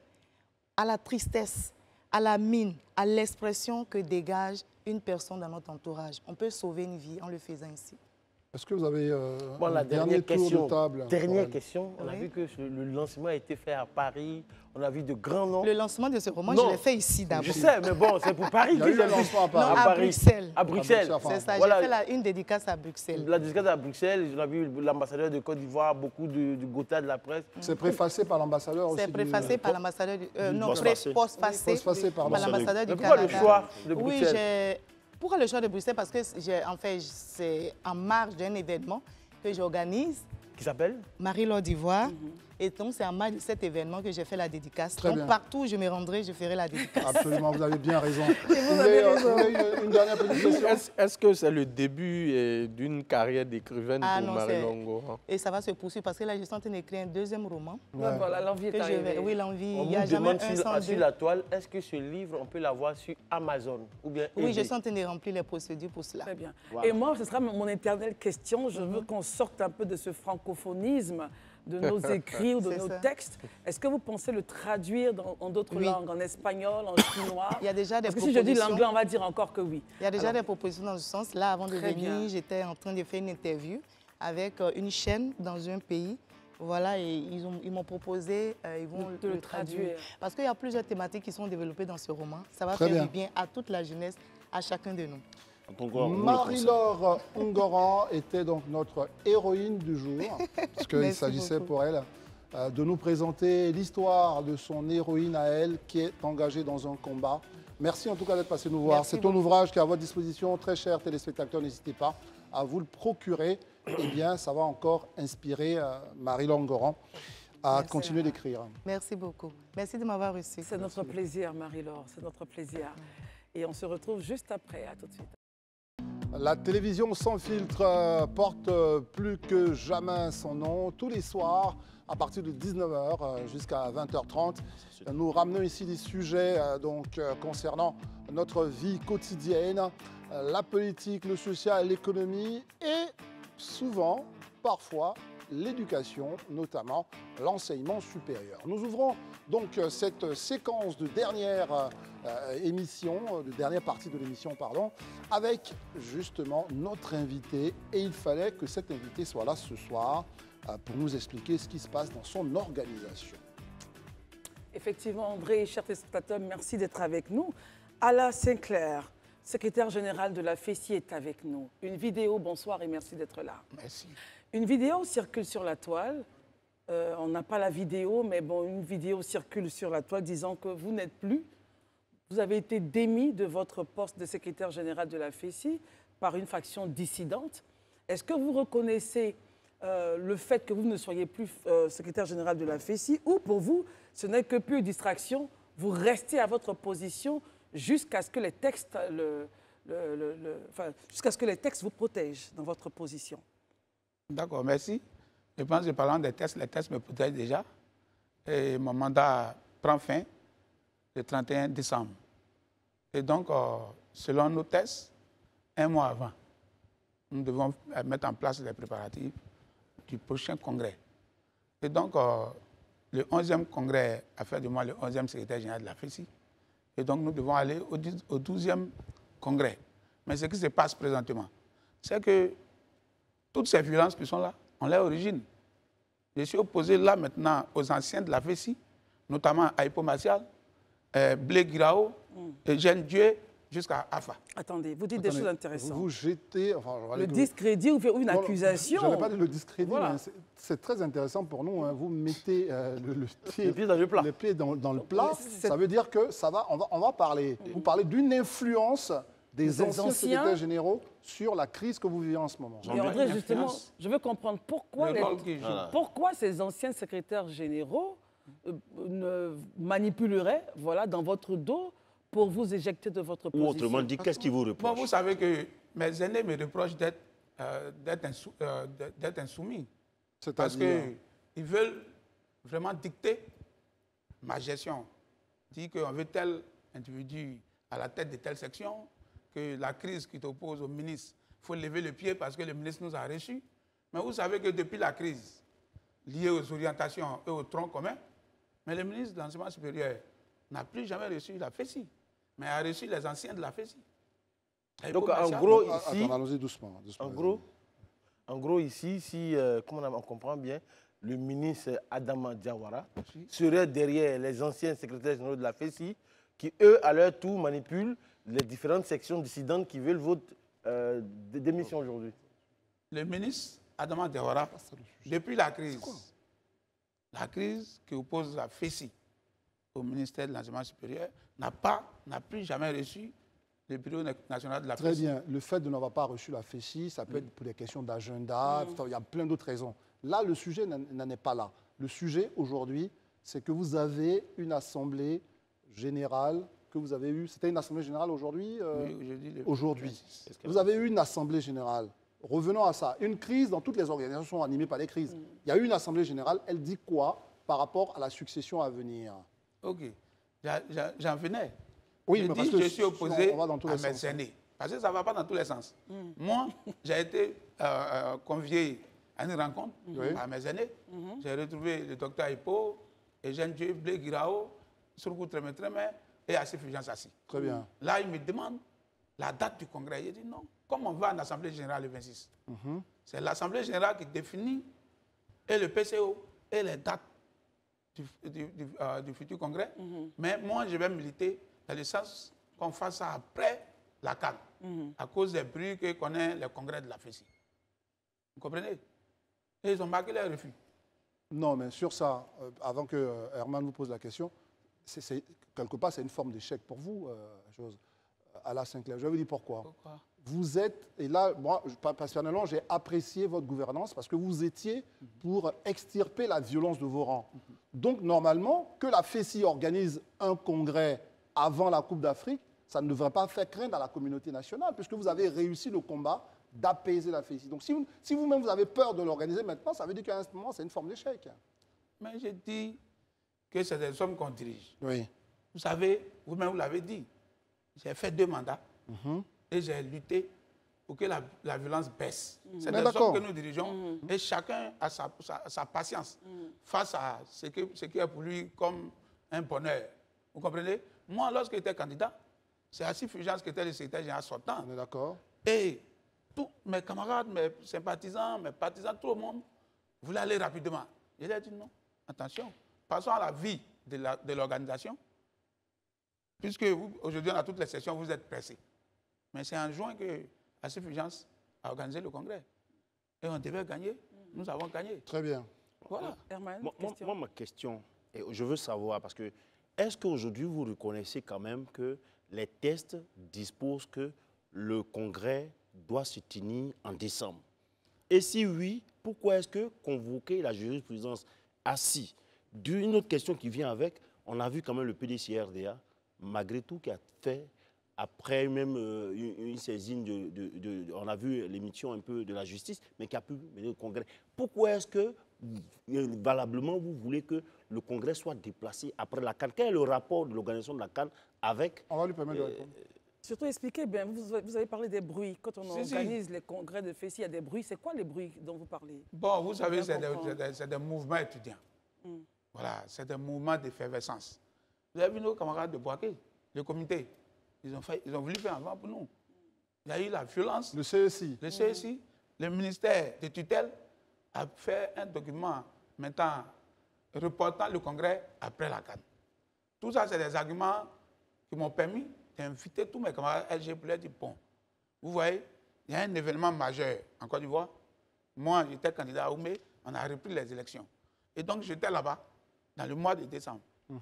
à la tristesse, à la mine, à l'expression que dégage une personne dans notre entourage. On peut sauver une vie en le faisant ainsi. Est-ce que vous avez euh, bon, la un dernière dernier question, tour de table? Dernière question. On oui. a vu que le lancement a été fait à Paris. On a vu de grands noms. Le lancement de ce roman, non. je l'ai fait ici d'abord. Je sais, mais bon, c'est pour Paris que j'ai lancement à Paris. Non, à, à Bruxelles. À Bruxelles. C'est ça, voilà. J'ai fait la, une dédicace à Bruxelles. La dédicace à Bruxelles, on a vu l'ambassadeur de Côte d'Ivoire, beaucoup de, de Gotha de la presse. C'est préfacé par l'ambassadeur aussi? C'est préfacé du... par l'ambassadeur du... Euh, non, postfacé par l'ambassadeur du Canada. Pourquoi le choix de Bruxelles? Oui, j'ai... Pourquoi le choix de Bruxelles? Parce que, en fait, c'est en marge d'un événement que j'organise. Qui s'appelle Marie-Laure d'Ivoire. Mm-hmm. Et donc, c'est en marge de cet événement que j'ai fait la dédicace. Très donc, bien. Partout où je me rendrai, je ferai la dédicace. Absolument, vous avez bien raison. vous vous avez avez, raison. Vous avez une, une dernière petite question? Est-ce est que c'est le début d'une carrière d'écrivaine ah, pour Marie-Laure Ngoran? Et ça va se poursuivre parce que là, je suis en train d'écrire un deuxième roman. Ouais. Voilà, l'envie est arrivée. Oui, l'envie. On il y a vous jamais demande un sur, sans sur deux. la toile, est-ce que ce livre, on peut l'avoir sur Amazon ou bien Oui, aider? je suis en train de remplir les procédures pour cela. Très bien. Wow. Et moi, ce sera mon éternelle question. Je veux Mm-hmm. qu'on sorte un peu de ce francophonisme de nos écrits ou de nos ça. textes. Est-ce que vous pensez le traduire dans, en d'autres oui. langues, en espagnol, en chinois? Il y a déjà des Parce que si je dis l'anglais, on va dire encore que oui. Il y a déjà Alors, des propositions dans ce sens. Là, avant de venir, j'étais en train de faire une interview avec une chaîne dans un pays. Voilà, et ils m'ont ils proposé, euh, ils vont de le, le traduire. traduire. Parce qu'il y a plusieurs thématiques qui sont développées dans ce roman. Ça va Très faire bien. du bien à toute la jeunesse, à chacun de nous. Marie-Laure Ngoran était donc notre héroïne du jour, puisqu'il s'agissait pour elle euh, de nous présenter l'histoire de son héroïne à elle, qui est engagée dans un combat. Merci en tout cas d'être passé nous voir. C'est un ouvrage qui est à votre disposition, très chers téléspectateurs, n'hésitez pas à vous le procurer. Eh bien, ça va encore inspirer euh, Marie-Laure Ngoran à Merci continuer d'écrire. Merci beaucoup. Merci de m'avoir reçu. C'est notre plaisir, Marie-Laure, c'est notre plaisir. Et on se retrouve juste après. À tout de suite. La télévision sans filtre euh, porte euh, plus que jamais son nom. Tous les soirs, à partir de dix-neuf heures euh, jusqu'à vingt heures trente, nous ramenons ici des sujets euh, donc, euh, concernant notre vie quotidienne, euh, la politique, le social, l'économie et souvent, parfois, l'éducation, notamment l'enseignement supérieur. Nous ouvrons donc cette séquence de dernière euh, émission, de dernière partie de l'émission, pardon, avec justement notre invité. Et il fallait que cet invité soit là ce soir euh, pour nous expliquer ce qui se passe dans son organisation. Effectivement, André, chers téléspectateurs, merci d'être avec nous. Ala Sinclair, secrétaire général de la FESI, est avec nous. Une vidéo, bonsoir et merci d'être là. Merci. Une vidéo circule sur la toile. Euh, on n'a pas la vidéo, mais bon, une vidéo circule sur la toile disant que vous n'êtes plus. Vous avez été démis de votre poste de secrétaire général de la FESI par une faction dissidente. Est-ce que vous reconnaissez euh, le fait que vous ne soyez plus euh, secrétaire général de la FESI ou pour vous, ce n'est que pure distraction, vous restez à votre position jusqu'à ce que les textes, le, le, le, le, enfin, jusqu'à ce que les textes vous protègent dans votre position? D'accord, merci. Je pense que parlant des tests, les tests me protègent déjà. Et mon mandat prend fin le trente et un décembre. Et donc, euh, selon nos tests, un mois avant, nous devons mettre en place les préparatifs du prochain congrès. Et donc, euh, le onzième congrès a fait de moi le onzième secrétaire général de la FESI. Et donc, nous devons aller au douzième congrès. Mais ce qui se passe présentement, c'est que toutes ces violences qui sont là ont leur origine. Je suis opposé là maintenant aux anciens de la FESI, notamment à Hippo Martial, euh, Blé Guirao, mm. Eugène Dieu, jusqu'à Afa. Attendez, vous dites Attendez, des choses intéressantes. Vous jetez... Enfin, le discrédit ou une non, accusation. Je n'ai pas dit le discrédit, voilà. mais c'est très intéressant pour nous. Hein. Vous mettez euh, le, le, pied, le pied dans le plat. Le pied dans, dans le plat. Ça veut dire que ça va, on va, on va parler. Vous parlez d'une influence des, des anciens, anciens secrétaires généraux sur la crise que vous vivez en ce moment. Et André, justement, je veux comprendre pourquoi, les, voilà. pourquoi ces anciens secrétaires généraux euh, ne manipuleraient voilà, dans votre dos pour vous éjecter de votre position. Ou autrement dit, qu'est-ce qui vous reproche? Bon, vous savez que mes aînés me reprochent d'être euh, insou euh, insoumis. Parce qu'ils veulent vraiment dicter ma gestion. Dire qu'on veut tel individu à la tête de telle section, que la crise qui t'oppose au ministre, il faut lever le pied parce que le ministre nous a reçus. Mais vous savez que depuis la crise liée aux orientations et au tronc commun, mais le ministre de l'Enseignement supérieur n'a plus jamais reçu la FESI, mais a reçu les anciens de la FESI. Donc en gros, ici, allons-y doucement, doucement. En gros, en gros, ici, si, euh, comme on, a, on comprend bien, le ministre Adama Diawara oui. serait derrière les anciens secrétaires généraux de la FESI qui, eux, à leur tour, manipulent les différentes sections dissidentes qui veulent votre euh, démission aujourd'hui. Le ministre Adama Diawara, depuis la crise, la crise qui oppose la FESI au ministère de l'Enseignement supérieur, n'a pas, n'a plus jamais reçu le bureau national de la FESI. Très bien. Le fait de n'avoir pas reçu la FESI, ça peut oui. être pour des questions d'agenda, mmh. il y a plein d'autres raisons. Là, le sujet n'en est pas là. Le sujet, aujourd'hui, c'est que vous avez une assemblée générale que vous avez eue. C'était une assemblée générale aujourd'hui euh, Oui, aujourd'hui. Aujourd'hui. Vous avez eu une assemblée générale. Revenons à ça. Une crise, dans toutes les organisations sont animées par des crises. Mmh. Il y a eu une assemblée générale. Elle dit quoi par rapport à la succession à venir? Ok. J'en venais. Oui, je mais dis, parce que je suis opposé on va dans tous à les mes sens. aînés. Parce que ça ne va pas dans tous les sens. Mm. Moi, j'ai été euh, euh, convié à une rencontre oui. à mes aînés. Mm -hmm. J'ai retrouvé le docteur Hippo, Eugène Dieu, Blé Guirao, Surkou Tremé Tremé et Assif Sassi. Très bien. Là, il me demande la date du congrès. J'ai dit non. Comme on va en Assemblée générale le vingt-six, mm -hmm. c'est l'Assemblée générale qui définit et le P C O et les dates du, du, du, euh, du futur congrès. Mm-hmm. Mais moi, je vais militer dans le sens qu'on fasse ça après la C A N, mm-hmm. à cause des bruits que connaît le congrès de la FESI. Vous comprenez? Et ils ont marqué leur refus. Non, mais sur ça, euh, avant que euh, Herman vous pose la question, c'est, c'est, quelque part, c'est une forme d'échec pour vous, euh, chose, Alla Sinclair. Je vais vous dire pourquoi. Pourquoi? Vous êtes, et là, moi, personnellement, j'ai apprécié votre gouvernance parce que vous étiez pour extirper la violence de vos rangs. Donc, normalement, que la FESI organise un congrès avant la Coupe d'Afrique, ça ne devrait pas faire craindre à la communauté nationale, puisque vous avez réussi le combat d'apaiser la FESI. Donc, si, vous, si vous-même vous avez peur de l'organiser maintenant, ça veut dire qu'à un moment, c'est une forme d'échec. Mais je dis que c'est des hommes qu'on dirige. Oui. Vous savez, vous-même, vous l'avez dit, j'ai fait deux mandats. Mm-hmm. Et j'ai lutté pour que la, la violence baisse. Mmh. C'est des hommes que nous dirigeons mmh. et chacun a sa, sa, sa patience mmh. face à ce, que, ce qui est pour lui comme un bonheur. Vous comprenez? Moi, lorsque j'étais candidat, c'est Assif Fulgence qui était le secrétaire général sortant. On est d'accord. Et tous mes camarades, mes sympathisants, mes partisans, tout le monde voulait aller rapidement. Je leur ai dit non, attention, passons à la vie de l'organisation, puisque aujourd'hui, on a toutes les sessions, vous êtes pressés. Mais c'est en juin que Asif Urgence a organisé le congrès. Et on devait gagner. Nous avons gagné. Très bien. Voilà. Herman, Moi, moi- question. moi, ma question, et je veux savoir, parce que est-ce qu'aujourd'hui, vous reconnaissez quand même que les tests disposent que le congrès doit se tenir en décembre? Et si oui, pourquoi est-ce que convoquer la jurisprudence assis? D'une autre question qui vient avec, on a vu quand même le P D C R D A, malgré tout, qui a fait, après même euh, une, une saisine, de, de- de- on a vu l'émission un peu de la justice, mais qui a pu mener au congrès. Pourquoi est-ce que, euh, valablement, vous voulez que le congrès soit déplacé après la CAN? Quel est le rapport de l'organisation de la CAN avec... On va lui permettre de répondre. Surtout expliquez bien, vous, vous avez parlé des bruits. Quand on Si, si. organise les congrès de Fessi, il y a des bruits. C'est quoi les bruits dont vous parlez? Bon, vous savez, bien c'est des, comprendre. c'est des- c'est des mouvements étudiants. Voilà, c'est des mouvements d'effervescence. Vous avez vu nos camarades de Boaké, le comité. Ils ont, fait, ils ont voulu faire avant pour nous. Il y a eu la violence. Le C S I. Le C S I, le ministère de tutelle a fait un document maintenant reportant le congrès après la CAN. Tout ça, c'est des arguments qui m'ont permis d'inviter tous mes camarades L G pour leur dire, bon, vous voyez, il y a un événement majeur en Côte d'Ivoire. Moi, j'étais candidat à Oumé, on a repris les élections. Et donc, j'étais là-bas dans le mois de décembre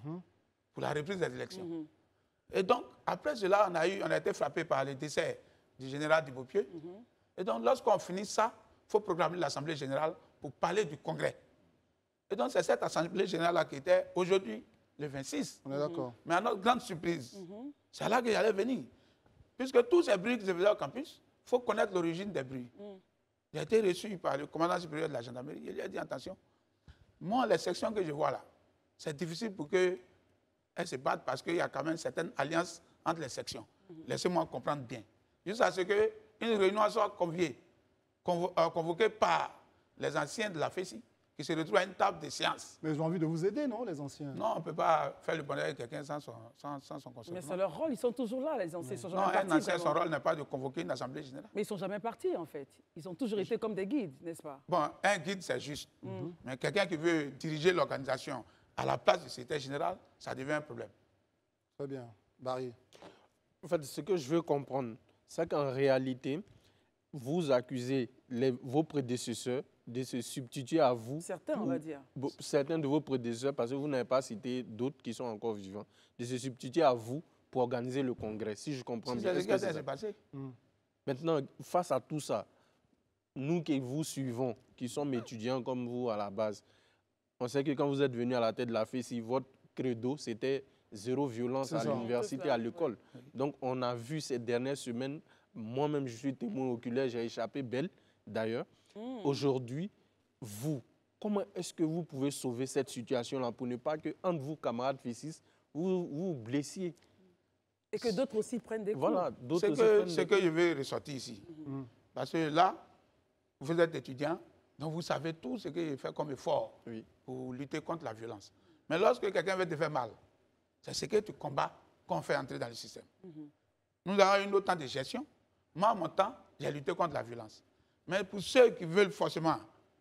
pour la reprise des élections. Et donc, après cela, on a, eu, on a été frappé par le décès du général Dubopieux. Et donc, lorsqu'on finit ça, il faut programmer l'Assemblée générale pour parler du congrès. Et donc, c'est cette Assemblée générale-là qui était aujourd'hui, le vingt-six. On est d'accord. Mais à notre grande surprise, c'est là que j'allais venir. Puisque tous ces bruits que je faisais au campus, il faut connaître l'origine des bruits. J'ai été reçu par le commandant supérieur de la gendarmerie. Il lui a dit, attention, moi, les sections que je vois là, c'est difficile pour qu'elles se battent parce qu'il y a quand même certaines alliances entre les sections. Laissez-moi comprendre bien. Juste à ce qu'une réunion soit conviée, convo euh, convoquée par les anciens de la Fessi, qui se retrouvent à une table de séance. Mais ils ont envie de vous aider, non, les anciens? Non, on ne peut pas faire le bonheur avec quelqu'un sans son, sans, sans son consentement. Mais c'est leur rôle, ils sont toujours là, les anciens. Ils sont Non, jamais un partis. ancien, son vraiment. rôle n'est pas de convoquer une assemblée générale. Mais ils ne sont jamais partis, en fait. Ils ont toujours été comme des guides, n'est-ce pas? Bon, un guide, c'est juste. Mais quelqu'un qui veut diriger l'organisation à la place du secrétaire général, ça devient un problème. Très bien. Barry. En fait, ce que je veux comprendre, c'est qu'en réalité, vous accusez les- vos prédécesseurs de se substituer à vous. Certains, on pour- va dire. bo- Certains de vos prédécesseurs, parce que vous n'avez pas cité d'autres qui sont encore vivants, de se substituer à vous pour organiser le congrès, si je comprends Si bien. c'est Est-ce ce que qui c'est s'est ça? passé. Maintenant, face à tout ça, nous qui vous suivons, qui sommes étudiants comme vous à la base, on sait que quand vous êtes venu à la tête de la Fessi, votre credo, c'était zéro violence C'est à ça. l'université, C'est ça, à l'école. Donc, on a vu ces dernières semaines, moi-même, je suis témoin oculaire, j'ai échappé belle, d'ailleurs. Aujourd'hui, vous, comment est-ce que vous pouvez sauver cette situation-là pour ne pas que, entre vous, camarades Fessis, vous vous blessiez? Et que d'autres aussi prennent des coups. Voilà, d'autres C'est aussi que, prennent c'est des- que je veux ressortir ici. Parce que là, vous êtes étudiant, donc vous savez tout ce que je fais comme effort Oui. pour lutter contre la violence. Mais lorsque quelqu'un veut te faire mal, c'est ce que tu combats qu'on fait entrer dans le système. Nous avons une autre temps de gestion. Moi, à mon temps, j'ai lutté contre la violence. Mais pour ceux qui veulent forcément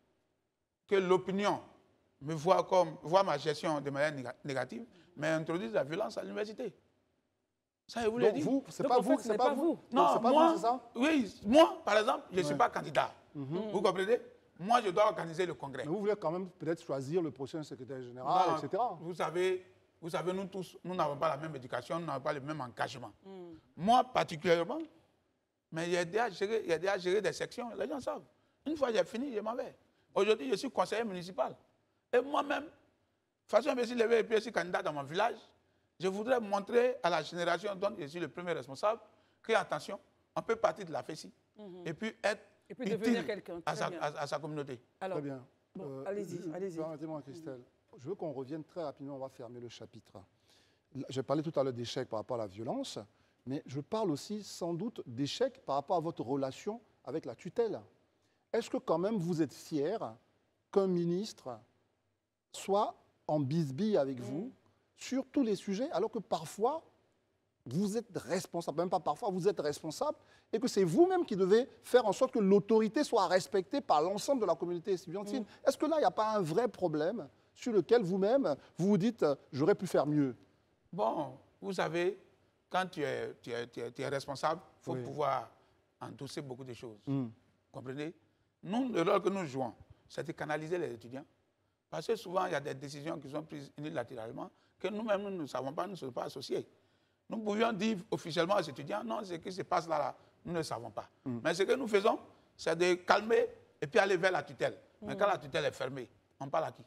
que l'opinion me voit comme voit ma gestion de manière néga- négative, mais introduisent la violence à l'université. Ça, je vous l'ai Donc dit. vous, c'est Donc, pas en vous, fait, ce c'est n'est pas pas vous. vous. Non, Non, c'est pas moi, vous, c'est ça? oui, moi, par exemple, je ne suis Ouais. pas candidat. Vous comprenez? Moi, je dois organiser le congrès. Mais vous voulez quand même peut-être choisir le prochain secrétaire général, Non, et cetera. Vous savez, vous savez, nous tous, nous n'avons pas la même éducation, nous n'avons pas le même engagement. Moi, particulièrement, mais il y a déjà géré, il y a déjà géré des sections, les gens savent. Une fois j'ai fini, je m'en vais. Aujourd'hui, je suis conseiller municipal. Et moi-même, de toute façon, je suis levé et puis je suis candidat dans mon village. Je voudrais montrer à la génération dont je suis le premier responsable que, attention, on peut partir de la Fessi et puis être Et puis devenir utile quelqu'un. à Très sa, bien. à, à sa communauté. Alors, Très bien. bon, Euh, allez-y, je- allez-y. Permettez-moi, Christelle. Je veux qu'on revienne très rapidement, on va fermer le chapitre. Là, j'ai parlé tout à l'heure d'échecs par rapport à la violence, mais je parle aussi sans doute d'échecs par rapport à votre relation avec la tutelle. Est-ce que quand même vous êtes fier qu'un ministre soit en bisbille avec vous sur tous les sujets, alors que parfois, vous êtes responsable, même pas parfois, vous êtes responsable, et que c'est vous-même qui devez faire en sorte que l'autorité soit respectée par l'ensemble de la communauté estudiantine. Est-ce que là, il n'y a pas un vrai problème sur lequel vous-même, vous vous dites, euh, j'aurais pu faire mieux? Bon, vous savez, quand tu es, tu es, tu es, tu es responsable, il faut Oui. pouvoir endosser beaucoup de choses. Mm. Vous comprenez? Nous, le rôle que nous jouons, c'est de canaliser les étudiants. Parce que souvent, il y a des décisions qui sont prises unilatéralement que nous-mêmes, nous ne savons pas, nous ne sommes pas associés. Nous pouvions dire officiellement aux étudiants, non, ce qui se passe là, là nous ne savons pas. Mm. Mais ce que nous faisons, c'est de calmer et puis aller vers la tutelle. Mm. Mais quand la tutelle est fermée, on parle à qui?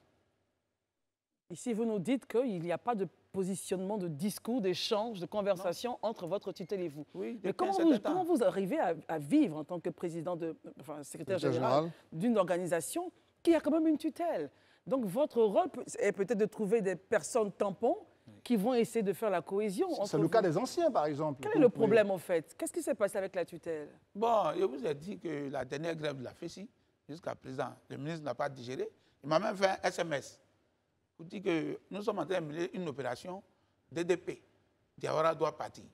Ici, vous nous dites qu'il n'y a pas de positionnement, de discours, d'échange, de conversation non. entre votre tutelle et vous. Oui, mais comment vous, comment vous arrivez à, à vivre en tant que président, de, enfin secrétaire général, général. d'une organisation qui a quand même une tutelle? Donc votre rôle est peut-être de trouver des personnes tampons qui vont essayer de faire la cohésion. C'est le cas des anciens, par exemple. Quel est le problème, en fait? Qu'est-ce qui s'est passé avec la tutelle? Bon, je vous ai dit que la dernière grève de la F E S I, jusqu'à présent, le ministre n'a pas digéré. Il m'a même fait un S M S pour dire que nous sommes en train de mener une opération D D P. Diawara doit partir.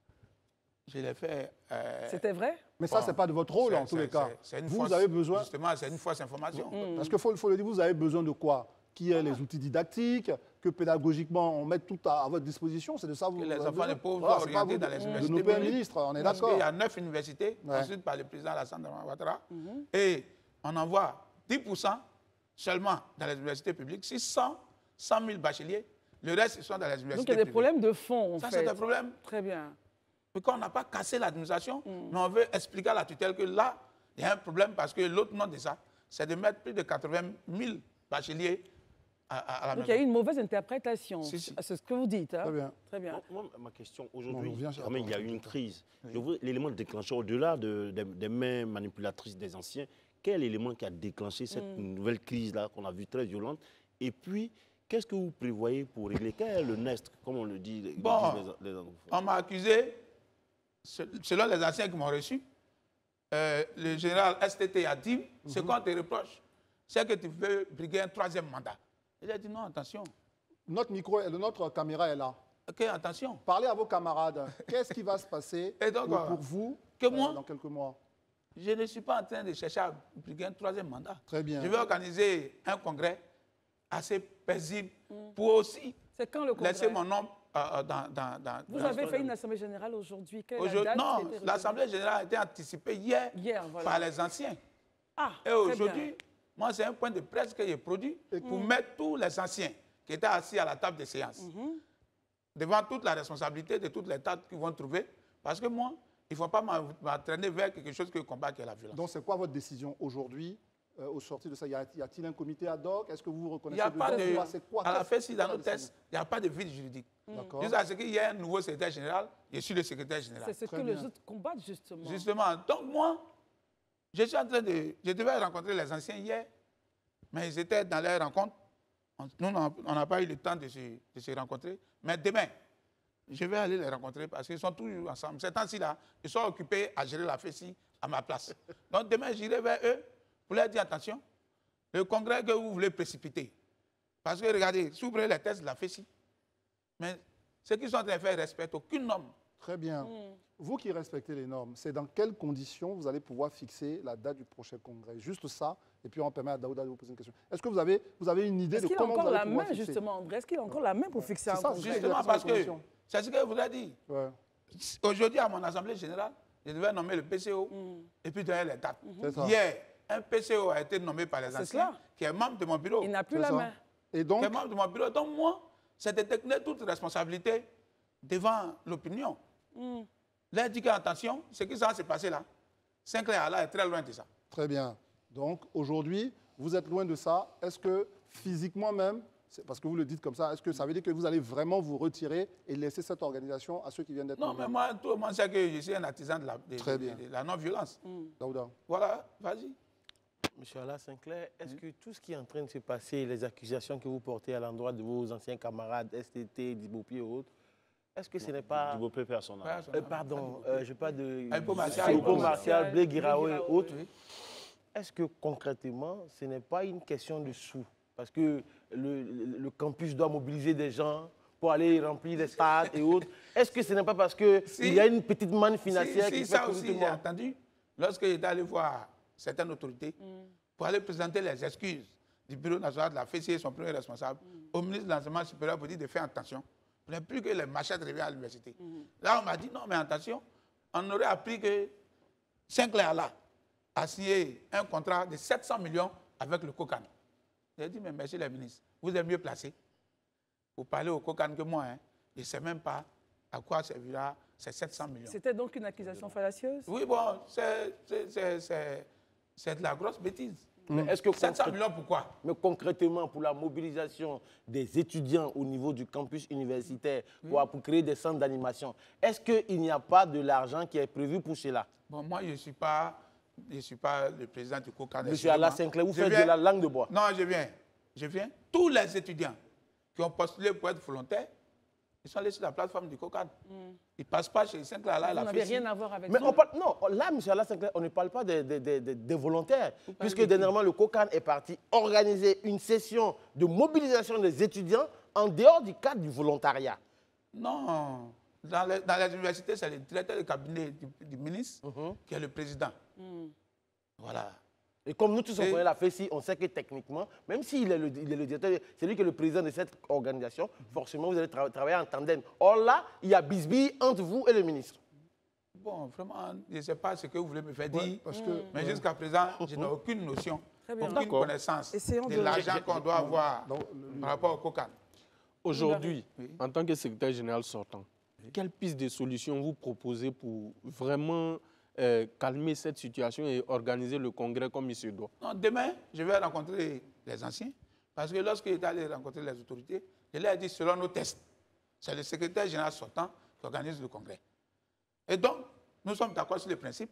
Je l'ai fait... Euh, C'était vrai? Mais bon, ça, ce n'est pas de votre rôle, en tous les cas. C'est une vous, fausse, vous avez besoin... Justement, c'est une fausse information. Mmh. Parce qu'il faut, faut le dire, vous avez besoin de quoi? Qui est les outils didactiques, que pédagogiquement on mette tout à, à votre disposition, c'est de ça que vous que les avez enfants besoin. des pauvres Voilà, soient orientés dans les de, universités. De nos pères ministres, on est d'accord. Il y a neuf universités, ouais. ensuite par le président Alassane Ouattara, mmh. et on envoie dix pour cent seulement dans les universités publiques, six cents, cent mille bacheliers, le reste ils sont dans les universités Donc il y a des privées. problèmes de fond, en ça, fait. Ça, c'est des problèmes. Très bien. Mais quand on n'a pas cassé l'administration, mmh. mais on veut expliquer à la tutelle que là, il y a un problème parce que l'autre nom de ça, c'est de mettre plus de quatre-vingt mille bacheliers à, à la Donc maison. il y a eu une mauvaise interprétation, si, si. c'est ce que vous dites. Hein? Très bien. Très bien. Moi, ma question, aujourd'hui, quand même, il y a eu une crise. Oui. L'élément déclencheur, au-delà de, de, des mains manipulatrices des anciens, quel élément qui a déclenché cette mmh. nouvelle crise-là qu'on a vue très violente? Et puis, qu'est-ce que vous prévoyez pour régler? Quel est le nest, comme on le dit? Bon, les, les on m'a accusé, selon les anciens qui m'ont reçu, euh, le général S T T a dit, mmh. ce qu'on te reproche, c'est que tu veux briguer un troisième mandat. Il a dit non, attention. Notre micro, notre caméra est là. Ok, attention. Parlez à vos camarades. Qu'est-ce qui va se passer Et donc, pour, pour vous que moi, euh, dans quelques mois? Je ne suis pas en train de chercher à briguer un troisième mandat. Très bien. Je vais organiser un congrès assez paisible mmh. pour aussi quand le laisser mon nom euh, dans, dans, dans... Vous dans avez fait une assemblée générale aujourd'hui. Aujourd'hui non, l'assemblée générale a été anticipée hier, hier voilà. par les anciens. Ah, et aujourd'hui, moi, c'est un point de presse que j'ai produit pour mmh. mettre tous les anciens qui étaient assis à la table de séance mmh. devant toute la responsabilité de toutes les tâches qu'ils vont trouver. Parce que moi, il ne faut pas m'entraîner vers quelque chose que le combat qui est la violence. Donc, c'est quoi votre décision aujourd'hui euh, au sortir de ça? Y a-t-il un comité ad hoc? Est-ce que vous vous reconnaissez? Il n'y a pas de... C'est quoi? À la F E S I, dans nos tests, il n'y a pas de vide juridique. D'accord. Jusqu'à ce qu'il y ait un nouveau secrétaire général, je suis le secrétaire général. C'est ce Très que bien. les autres combattent, justement. Justement. Donc, moi, je suis en train de... Je devais rencontrer les anciens hier, mais ils étaient dans leur rencontre. Nous, on n'a pas eu le temps de se, de se rencontrer. Mais demain, je vais aller les rencontrer parce qu'ils sont toujours ensemble. Ces temps-ci-là, ils sont occupés à gérer la F E S I à ma place. Donc, demain, j'irai vers eux pour leur dire attention, le congrès que vous voulez précipiter. Parce que, regardez, si vous prenez les tests de la F E S I, mais ce qu'ils sont en train de faire ne respecte aucune norme. Très bien. Mmh. Vous qui respectez les normes, c'est dans quelles conditions vous allez pouvoir fixer la date du prochain congrès? Juste ça, et puis on permet à Daouda de vous poser une question. Est-ce que vous avez, vous avez une idée de comment vous allez pouvoir fixer? Est-ce qu'il a encore la main, justement, André? Est-ce qu'il a encore la main pour fixer un ça, congrès? Justement, parce que c'est ce que je vous ai dit. Ouais. Aujourd'hui, à mon assemblée générale, je devais nommer le P C O mmh. et puis donner les dates. Mmh. Hier, un P C O a été nommé par les anciens, qui est membre de mon bureau. Il n'a plus la ça. main. Et donc, qui est membre de mon bureau. Donc moi, c'est de détenir toute responsabilité devant l'opinion. Mmh. Leur dit attention, ce qui va se passer là, Saint-Clair là est très loin de ça. Très bien. Donc aujourd'hui, vous êtes loin de ça. Est-ce que physiquement même, parce que vous le dites comme ça, est-ce que ça veut dire que vous allez vraiment vous retirer et laisser cette organisation à ceux qui viennent d'être Non, nommés? mais moi, tout le monde sait que je suis un artisan de la, de, Très de, bien. de, de la non-violence. Mmh. Daouda. Voilà, vas-y. Monsieur Alain Sinclair, est-ce mmh. que tout ce qui est en train de se passer, les accusations que vous portez à l'endroit de vos anciens camarades, S T T, Dibopi et autres, est-ce que ce n'est pas... Dibopi personnel. Euh, pardon, euh, je parle de... Alpo Martial, Alpo Martial, Blé Guiraoui et autres. Oui. Est-ce que concrètement, ce n'est pas une question de sous? Parce que le, le, le campus doit mobiliser des gens pour aller remplir les stades et autres. Est-ce que ce n'est pas parce qu'il si, y a une petite manne financière si, qui si, fait ça que aussi, j'ai entendu, lorsque j'étais allé voir certaines autorités mm. pour aller présenter les excuses du Bureau national de la F E S I et son premier responsable mm. au ministre de l'Enseignement supérieur pour dire de faire attention. Vous n'avez plus que les machettes reviennent à l'université. Mm-hmm. Là, on m'a dit, non, mais attention, on aurait appris que Sinclair là a signé un contrat de sept cents millions avec le Cocan. J'ai dit, mais monsieur le ministre, vous êtes mieux placé pour parler au Cocan que moi. Hein. Je ne sais même pas à quoi servira ces sept cents millions. C'était donc une accusation fallacieuse? Oui, bon, c'est de la grosse bêtise. Mais est-ce que sept cents millions, pourquoi? Mais concrètement, pour la mobilisation des étudiants au niveau du campus universitaire, pour, oui. pour créer des centres d'animation, est-ce qu'il n'y a pas de l'argent qui est prévu pour cela? Bon, moi, je ne suis pas, je suis pas le président du Cocan. Monsieur Alla Sinclair, vous je faites viens, de la langue de bois. Non, je viens. Je viens. Tous les étudiants qui ont postulé pour être volontaires, ils sont allés sur la plateforme du Cocan. Mm. Ils ne passent pas chez Sinclair. Là, vous n'avez rien à voir avec mais ça. On parle, non, là, M. Alla Sinclair, on ne parle pas des, des, des, des volontaires. Vous puisque dernièrement, le Cocan est parti organiser une session de mobilisation des étudiants en dehors du cadre du volontariat. Non. Dans les, dans les universités, c'est le directeur de cabinet du, du ministre mm-hmm. qui est le président. Mm. Voilà. Et comme nous tous on connaît la F E C I, on sait que techniquement, même s'il est, est le directeur, c'est lui qui est le président de cette organisation, forcément vous allez tra travailler en tandem. Or là, il y a bisbille entre vous et le ministre. Bon, vraiment, je ne sais pas ce que vous voulez me faire dire, ouais, parce que, mais ouais. jusqu'à présent, je n'ai aucune notion, aucune connaissance Essayons de, de l'argent qu'on doit avoir donc, par rapport au Cocan. Aujourd'hui, oui. en tant que secrétaire général sortant, oui. quelle piste de solution vous proposez pour vraiment Euh, calmer cette situation et organiser le congrès comme il se doit? Non, demain, je vais rencontrer les anciens, parce que lorsque j'étais allé rencontrer les autorités, je leur ai dit, selon nos tests, c'est le secrétaire général sortant qui organise le congrès. Et donc, nous sommes d'accord sur les principes.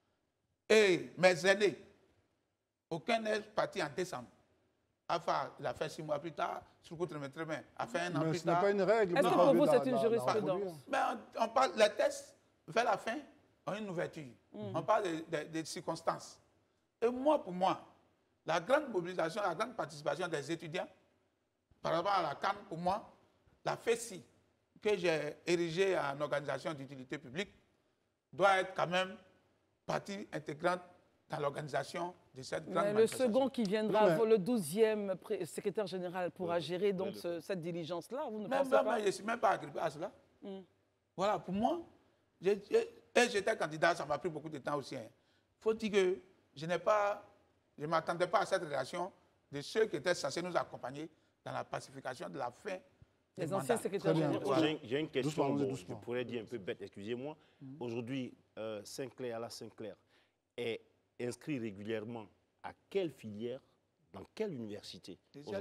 Et mes aînés, aucun n'est parti en décembre. Enfin, il a fait six mois plus tard, sur le coup très bien, a fait un an mais plus ce n'est tard. pas une règle. Est-ce que pour vous, c'est une jurisprudence? Mais on, on parle, les tests, vers la fin, ont une ouverture. Mm. On parle des de, de circonstances. Et moi, pour moi, la grande mobilisation, la grande participation des étudiants par rapport à la C A N, pour moi, la F E C I, que j'ai érigée en organisation d'utilité publique, doit être quand même partie intégrante dans l'organisation de cette grande mais manifestation. Le second qui viendra, mais, le douzième secrétaire général pourra oui, gérer donc ce, cette diligence-là, vous ne mais, pensez mais, pas? Je ne suis même pas agrippé à cela. Mm. Voilà, pour moi, j'ai... Et j'étais candidat, ça m'a pris beaucoup de temps aussi. Il hein. faut dire que je n'ai pas, je ne m'attendais pas à cette relation de ceux qui étaient censés nous accompagner dans la pacification de la fin. Les anciens secrétaires généraux. J'ai une question, doucement, bon, je pourrais dire un peu bête, excusez-moi. Mm-hmm. Aujourd'hui, euh, Sinclair, Alla Sinclair, est inscrit régulièrement à quelle filière, dans quelle université?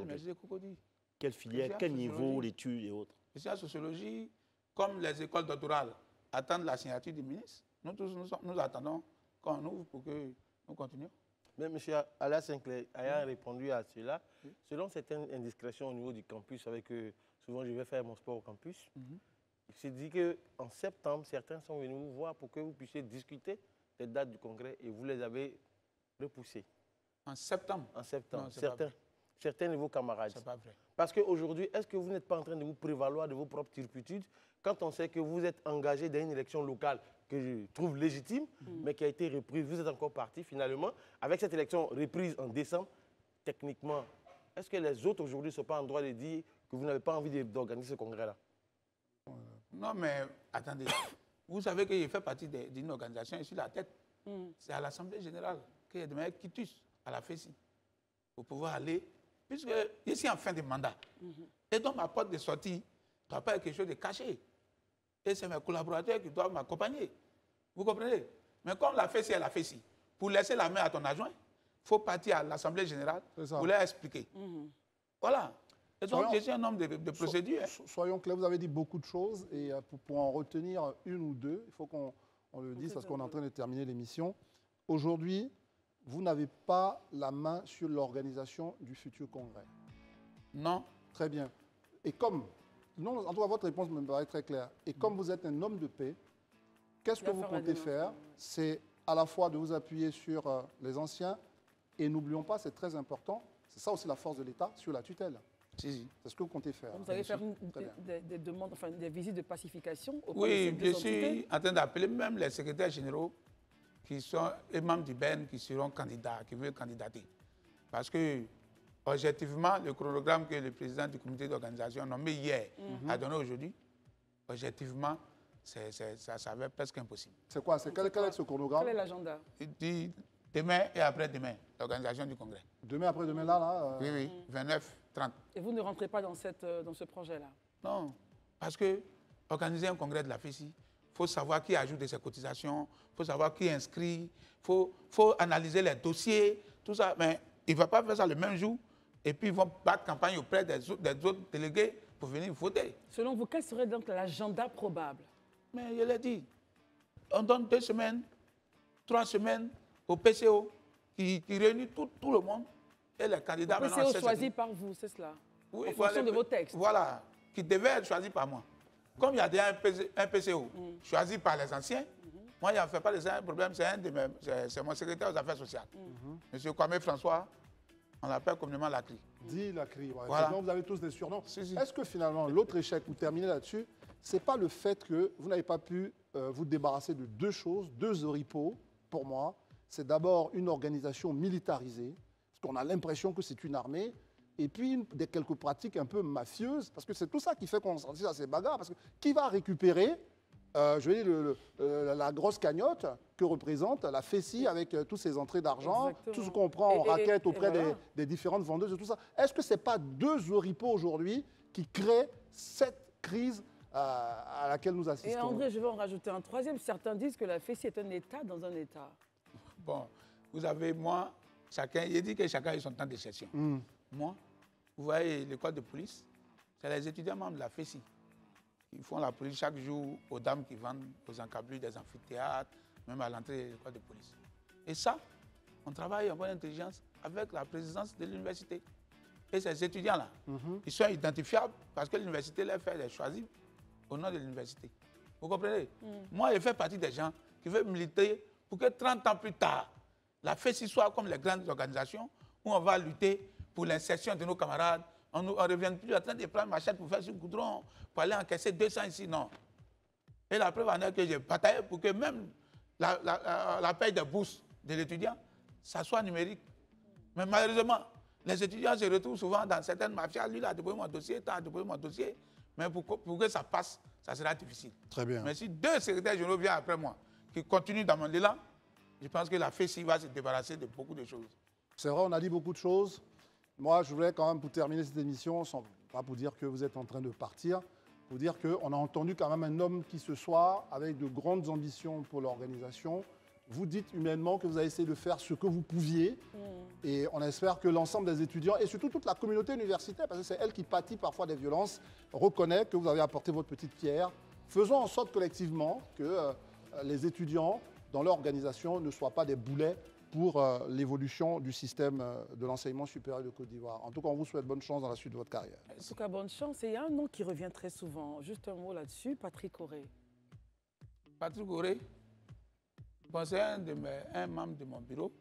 Quelle filière, quel niveau d'études et autres? Ici, en sociologie, comme les écoles doctorales attendent la signature du ministre, nous tous nous, nous attendons qu'on ouvre pour que nous continuions. Mais M. Alla Sinclair ayant oui. répondu à cela, oui. selon certaines indiscrétions au niveau du campus, avec que souvent je vais faire mon sport au campus, mm-hmm. il s'est dit qu'en septembre, certains sont venus vous voir pour que vous puissiez discuter des dates du congrès et vous les avez repoussées. En septembre? En septembre. Non, certains, certains de vos camarades. C'est pas vrai. Parce qu'aujourd'hui, est-ce que vous n'êtes pas en train de vous prévaloir de vos propres turpitudes quand on sait que vous êtes engagé dans une élection locale que je trouve légitime, mmh. mais qui a été reprise, vous êtes encore parti finalement, avec cette élection reprise en décembre, techniquement, est-ce que les autres aujourd'hui ne sont pas en droit de dire que vous n'avez pas envie d'organiser ce congrès-là? Non, mais attendez, vous savez que je fais partie d'une organisation ici, la tête. Mmh. C'est à l'Assemblée générale qu'il y a des quitus à la F E C I pour pouvoir aller, puisque je suis en fin de mandat. Mmh. Et donc ma porte de sortie ne doit pas être quelque chose de caché. Et c'est mes collaborateurs qui doivent m'accompagner. Vous comprenez? Mais comme la F E C I est la F E C I, pour laisser la main à ton adjoint, il faut partir à l'Assemblée générale pour leur expliquer. Mmh. Voilà. Et donc, soyons, je suis un homme de, de procédure. So, soyons clairs, vous avez dit beaucoup de choses et pour, pour en retenir une ou deux, il faut qu'on le dise parce qu'on est en train de terminer l'émission. Aujourd'hui, vous n'avez pas la main sur l'organisation du futur congrès. Non. Très bien. Et comme, non, en tout cas, votre réponse me paraît très claire. Et comme vous êtes un homme de paix, qu'est-ce que vous comptez faire? C'est à la fois de vous appuyer sur euh, les anciens et n'oublions pas, c'est très important, c'est ça aussi la force de l'État, sur la tutelle. Si, si. C'est ce que vous comptez faire. Vous allez faire une, des, des demandes, enfin des visites de pacification au Oui, je suis en train d'appeler même les secrétaires généraux qui sont les membres du B E N qui seront candidats, qui veulent candidater. Parce que, objectivement, le chronogramme que le président du comité d'organisation nommé hier mm-hmm. a donné aujourd'hui, objectivement, c'est, c'est, ça s'avère presque impossible. C'est quoi? C'est quel, quel est ce chronogramme? Quel est l'agenda? Il dit demain et après-demain, l'organisation du congrès. Demain, après-demain, là, là euh... Oui, oui, vingt-neuf, trente. Et vous ne rentrez pas dans, cette, dans ce projet-là? Non, parce que organiser un congrès de la F E C I, il faut savoir qui ajoute de ses cotisations, il faut savoir qui inscrit, il faut, faut analyser les dossiers, tout ça. Mais il ne va pas faire ça le même jour et puis ils vont battre campagne auprès des autres, des autres délégués pour venir voter. Selon vous, quel serait donc l'agenda probable? Mais je l'ai dit, on donne deux semaines, trois semaines au P C O qui, qui réunit tout, tout le monde et les candidats. Le P C O choisi par vous, c'est cela? Oui, en fonction les, de vos textes? Voilà, qui devait être choisi par moi. Comme il y a déjà un, un P C O mm. choisi par les anciens, mm-hmm. moi, il n'en fait pas de ça un problème, c'est un de mes, c'est mon secrétaire aux affaires sociales. Mm-hmm. Monsieur Kwame François, on l'appelle communément la C R I. Dit la C R I, ouais. Voilà. Vous avez tous des surnoms. Si, si. Est-ce que finalement, l'autre échec, vous terminez là-dessus, c'est pas le fait que vous n'avez pas pu euh, vous débarrasser de deux choses, deux oripeaux, pour moi. C'est d'abord une organisation militarisée, parce qu'on a l'impression que c'est une armée, et puis une, des quelques pratiques un peu mafieuses, parce que c'est tout ça qui fait qu'on s'en tire à ces bagarres. Parce que qui va récupérer, euh, je veux dire, le, le, la grosse cagnotte que représente la F E C I avec euh, toutes ces entrées d'argent, tout ce qu'on prend en et, raquette et, auprès et voilà. des, des différentes vendeuses et tout ça. Est-ce que ce n'est pas deux oripeaux aujourd'hui qui créent cette crise euh, à laquelle nous assistons? Et André, je vais en rajouter un troisième. Certains disent que la F E C I est un État dans un État. Bon, vous avez, moi, chacun, il dit que chacun a son temps de session. Mm. Moi, vous voyez l'école de police, c'est les étudiants membres de la F E C I. Ils font la police chaque jour aux dames qui vendent aux encablures des amphithéâtres, même à l'entrée de l'école de police. Et ça, on travaille en bonne intelligence avec la présidence de l'université. Et ces étudiants-là, mm-hmm. ils sont identifiables parce que l'université les fait les choisir au nom de l'université. Vous comprenez? Mm. Moi, je fais partie des gens qui veulent militer pour que trente ans plus tard, la F E C I soit comme les grandes organisations où on va lutter pour l'insertion de nos camarades. On ne revient plus en train de prendre machette pour faire ce goudron, pour aller encaisser deux cents ici, non. Et la preuve en est que j'ai bataillé pour que même la, la, la, la paye de bourse de l'étudiant, ça soit numérique. Mais malheureusement, les étudiants se retrouvent souvent dans certaines mafias. Lui, il a déposé mon dossier, tant a déposé mon dossier. Mais pour, pour que ça passe, ça sera difficile. Très bien. Mais si deux secrétaires généraux viennent après moi, qui continuent dans mon élan, je pense que la F E C I va se débarrasser de beaucoup de choses. C'est vrai, on a dit beaucoup de choses. Moi, je voulais quand même, pour terminer cette émission, sans, pas pour dire que vous êtes en train de partir, pour dire qu'on a entendu quand même un homme qui ce soir, avec de grandes ambitions pour l'organisation, vous dites humainement que vous avez essayé de faire ce que vous pouviez. Mm. Et on espère que l'ensemble des étudiants, et surtout toute la communauté universitaire, parce que c'est elle qui pâtit parfois des violences, reconnaît que vous avez apporté votre petite pierre. Faisons en sorte collectivement que euh, les étudiants, dans leur organisation, ne soient pas des boulets pour euh, l'évolution du système euh, de l'enseignement supérieur de Côte d'Ivoire. En tout cas, on vous souhaite bonne chance dans la suite de votre carrière. En tout cas, bonne chance. Et il y a un nom qui revient très souvent. Juste un mot là-dessus, Patrick Auré. Patrick Auré, bon, c'est un, de mes, un membre de mon bureau,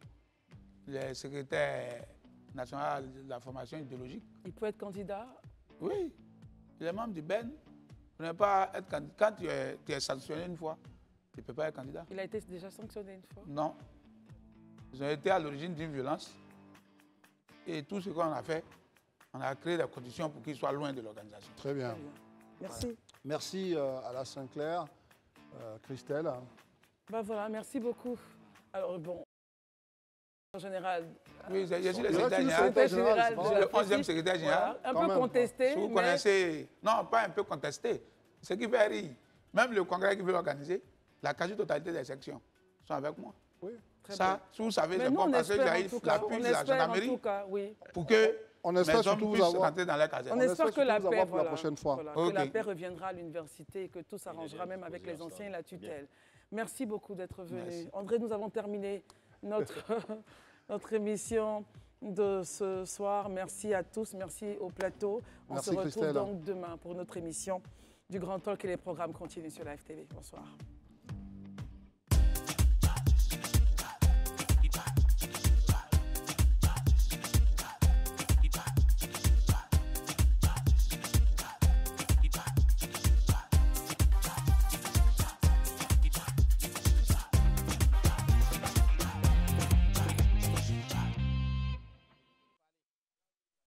le secrétaire national de la formation idéologique. Il peut être candidat? Oui, il est membre du B E N. Vous ne pas être candidat. Quand tu es, tu es sanctionné une fois, tu ne peux pas être candidat. Il a été déjà sanctionné une fois? Non. Ils ont été à l'origine d'une violence. Et tout ce qu'on a fait, on a créé des conditions pour qu'ils soient loin de l'organisation. Très bien. Très bien. Merci. Voilà. Merci euh, à la Sinclair, euh, Christelle. Ben voilà, merci beaucoup. Alors bon, en général... Oui, je suis le secrétaire général. Je suis le onzième secrétaire général. Voilà, un peu contesté. Si vous mais... connaissez... Non, pas un peu contesté. Ce qui fait rire, même le congrès qui veut l'organiser, la quasi-totalité des sections sont avec moi. Oui. Très ça, bien. si vous savez, c'est bon parce que j'ai l'appui de la gendarmerie oui. pour que on espère surtout vous avoir rentrer dans la caserne. On, on espère que la paix, voilà, la prochaine fois. Voilà, okay. que la paix reviendra à l'université et que tout s'arrangera même avec les anciens et la tutelle. Merci beaucoup d'être venu. Merci. André, nous avons terminé notre, notre émission de ce soir. Merci à tous, merci au plateau. On merci se retrouve Christelle. donc demain pour notre émission du Grand Talk et les programmes continuent sur la F T V. Bonsoir.